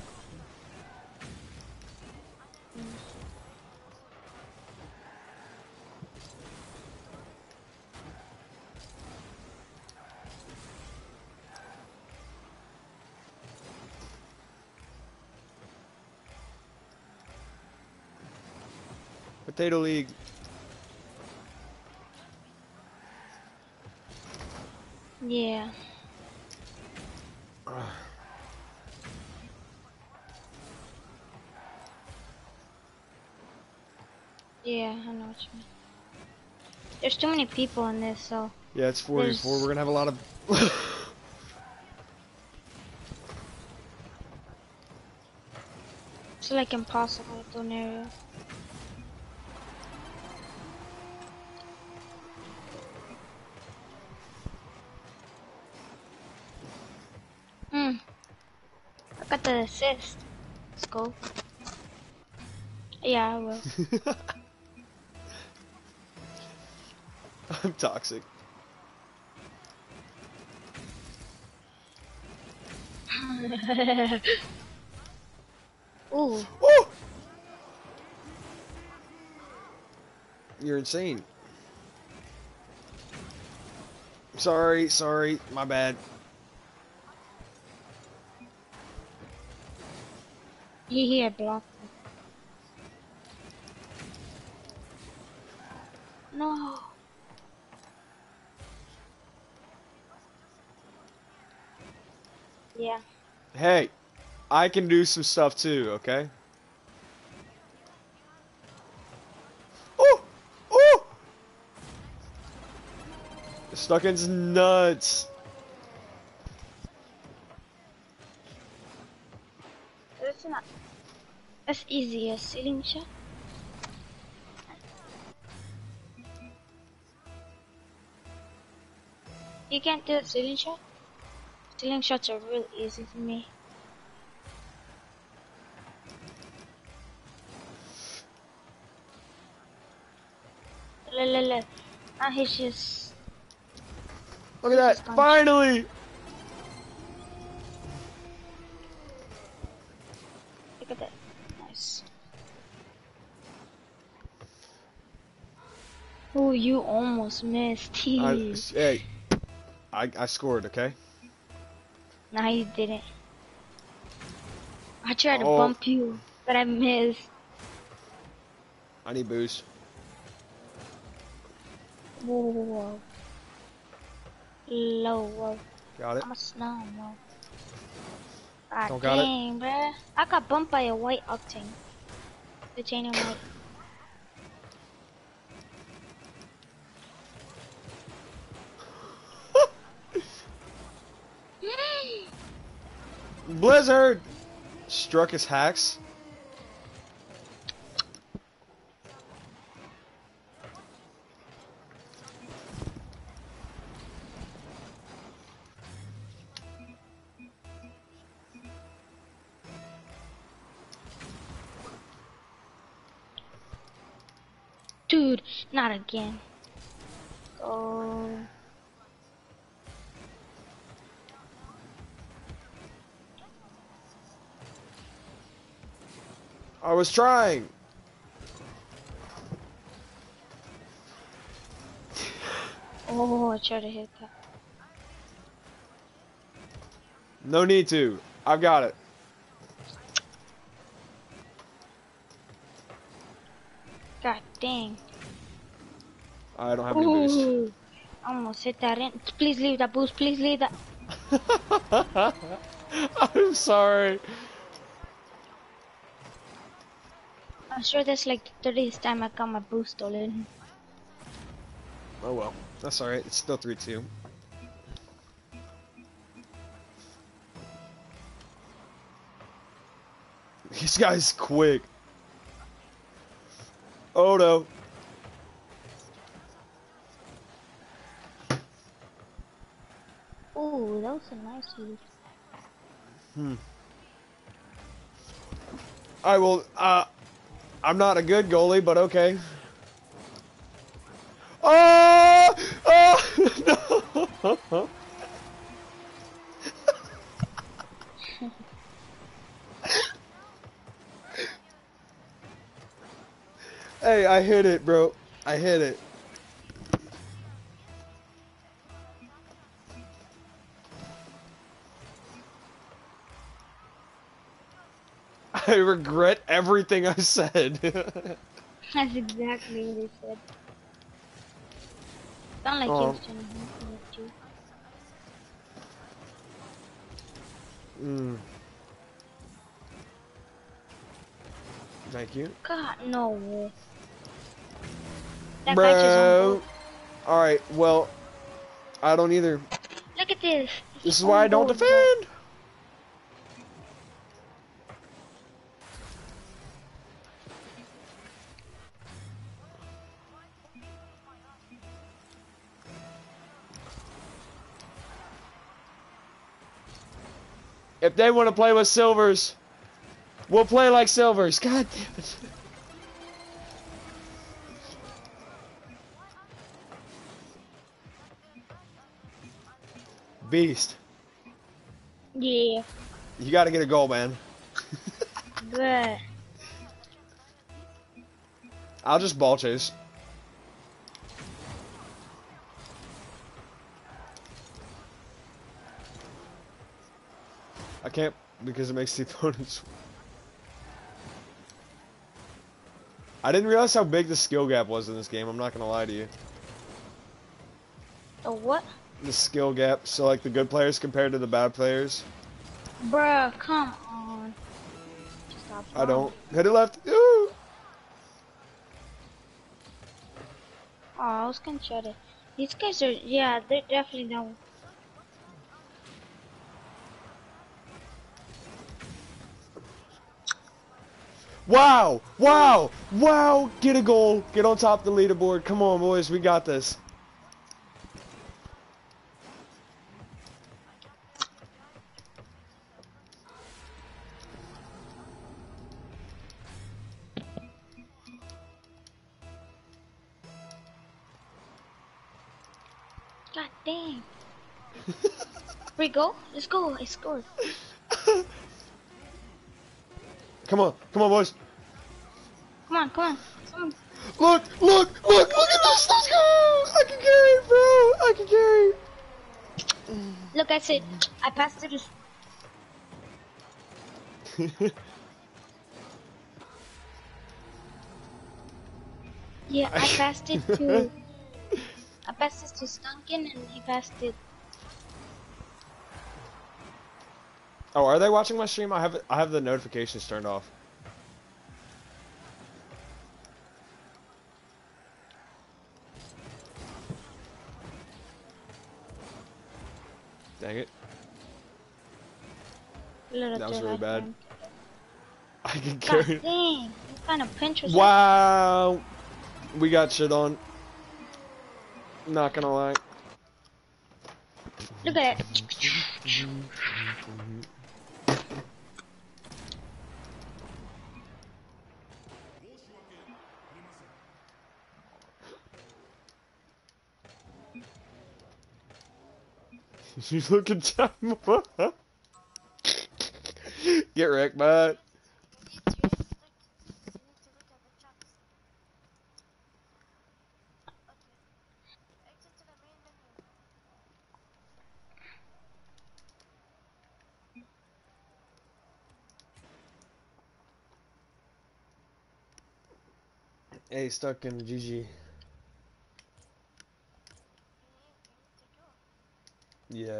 Potato League. Yeah. Yeah, I know what you mean. There's too many people in this, so Yeah, it's 44. There's- We're gonna have a lot of. it's like impossible scenario. I got the assist. Let's go. Yeah, I will. I'm toxic. Ooh. Woo! You're insane. Sorry, my bad. He had blocked me. No. Yeah. Hey, I can do some stuff too, okay? Ooh! Ooh! Stuckin's nuts. That's not. That's easy. A ceiling shot. You can't do a ceiling shot. Ceiling shots are real easy for me. Look. Now he's just. Look at that. Finally! Look at that. Nice. Oh, you almost missed. Hey, I scored, okay? Nah, you didn't. I tried to Oh. bump you, but I missed. I need boost. Whoa. Low. Got it. I'm a snow, bro. God Don't got it. dang, bruh. I got bumped by a white octane. Titanium white. Blizzard! Struck his hacks. Dude, not again. Oh. I was trying. Oh, I tried to hit that. No need to. I've got it. God dang. I don't have any boost. Ooh. I almost hit that in. Please leave that boost. Please leave that. I'm sorry. I'm sure that's like the 30th time I got my boost stolen. Oh well. That's alright. It's still 3-2. This guy's quick. Oh no. Ooh, that was a nice hit. I will, I'm not a good goalie, but okay. Oh! Oh! No! Hey, I hit it, bro. I hit it. I regret everything I said. That's exactly what he said. Sound like he was trying to hit you. Thank you. God, no way. That guy just Bro. Alright, well, I don't either. Look at this. This is why I don't Bro. defend. If they want to play with silvers, we'll play like silvers. God damn it. Beast. Yeah. You gotta get a goal, man. But I'll just ball chase. I can't because it makes the opponents. I didn't realize how big the skill gap was in this game. I'm not gonna lie to you. the what? The skill gap. So like the good players compared to the bad players. Bruh, come on. Stop I don't. Hit it left. Ooh. Oh, I was gonna try to. These guys are, yeah, they're definitely no. Wow! Wow! Wow! Get a goal! Get on top of the leaderboard. Come on, boys. We got this. God dang. Free goal? Let's go. I scored. Come on. Come on, boys. Come on, come on. Come on. Look! Look! Look! Look at this! Let's go! I can carry it, bro! I can carry it. Look, I said, I passed it. Yeah, I passed it to. I passed it to Stunkin and he passed it. Oh, are they watching my stream? I have the notifications turned off. Dang it. That was really bad. I can carry God it. dang. What kind of pinch was that? Wow! We got shit on. Not gonna lie. Look at it. You look at time. Get wrecked, bud. You need to look at the chopstick. Okay. Exit to the main menu. Hey, stuck in GG. You need to go. Yeah.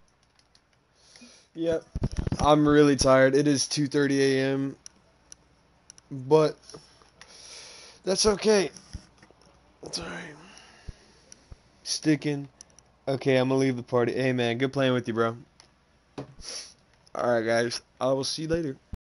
Yep. I'm really tired. It is 2:30 a.m. But that's okay. It's alright. Sticking. Okay, I'm gonna leave the party. Hey man, good playing with you, bro. Alright guys, I will see you later.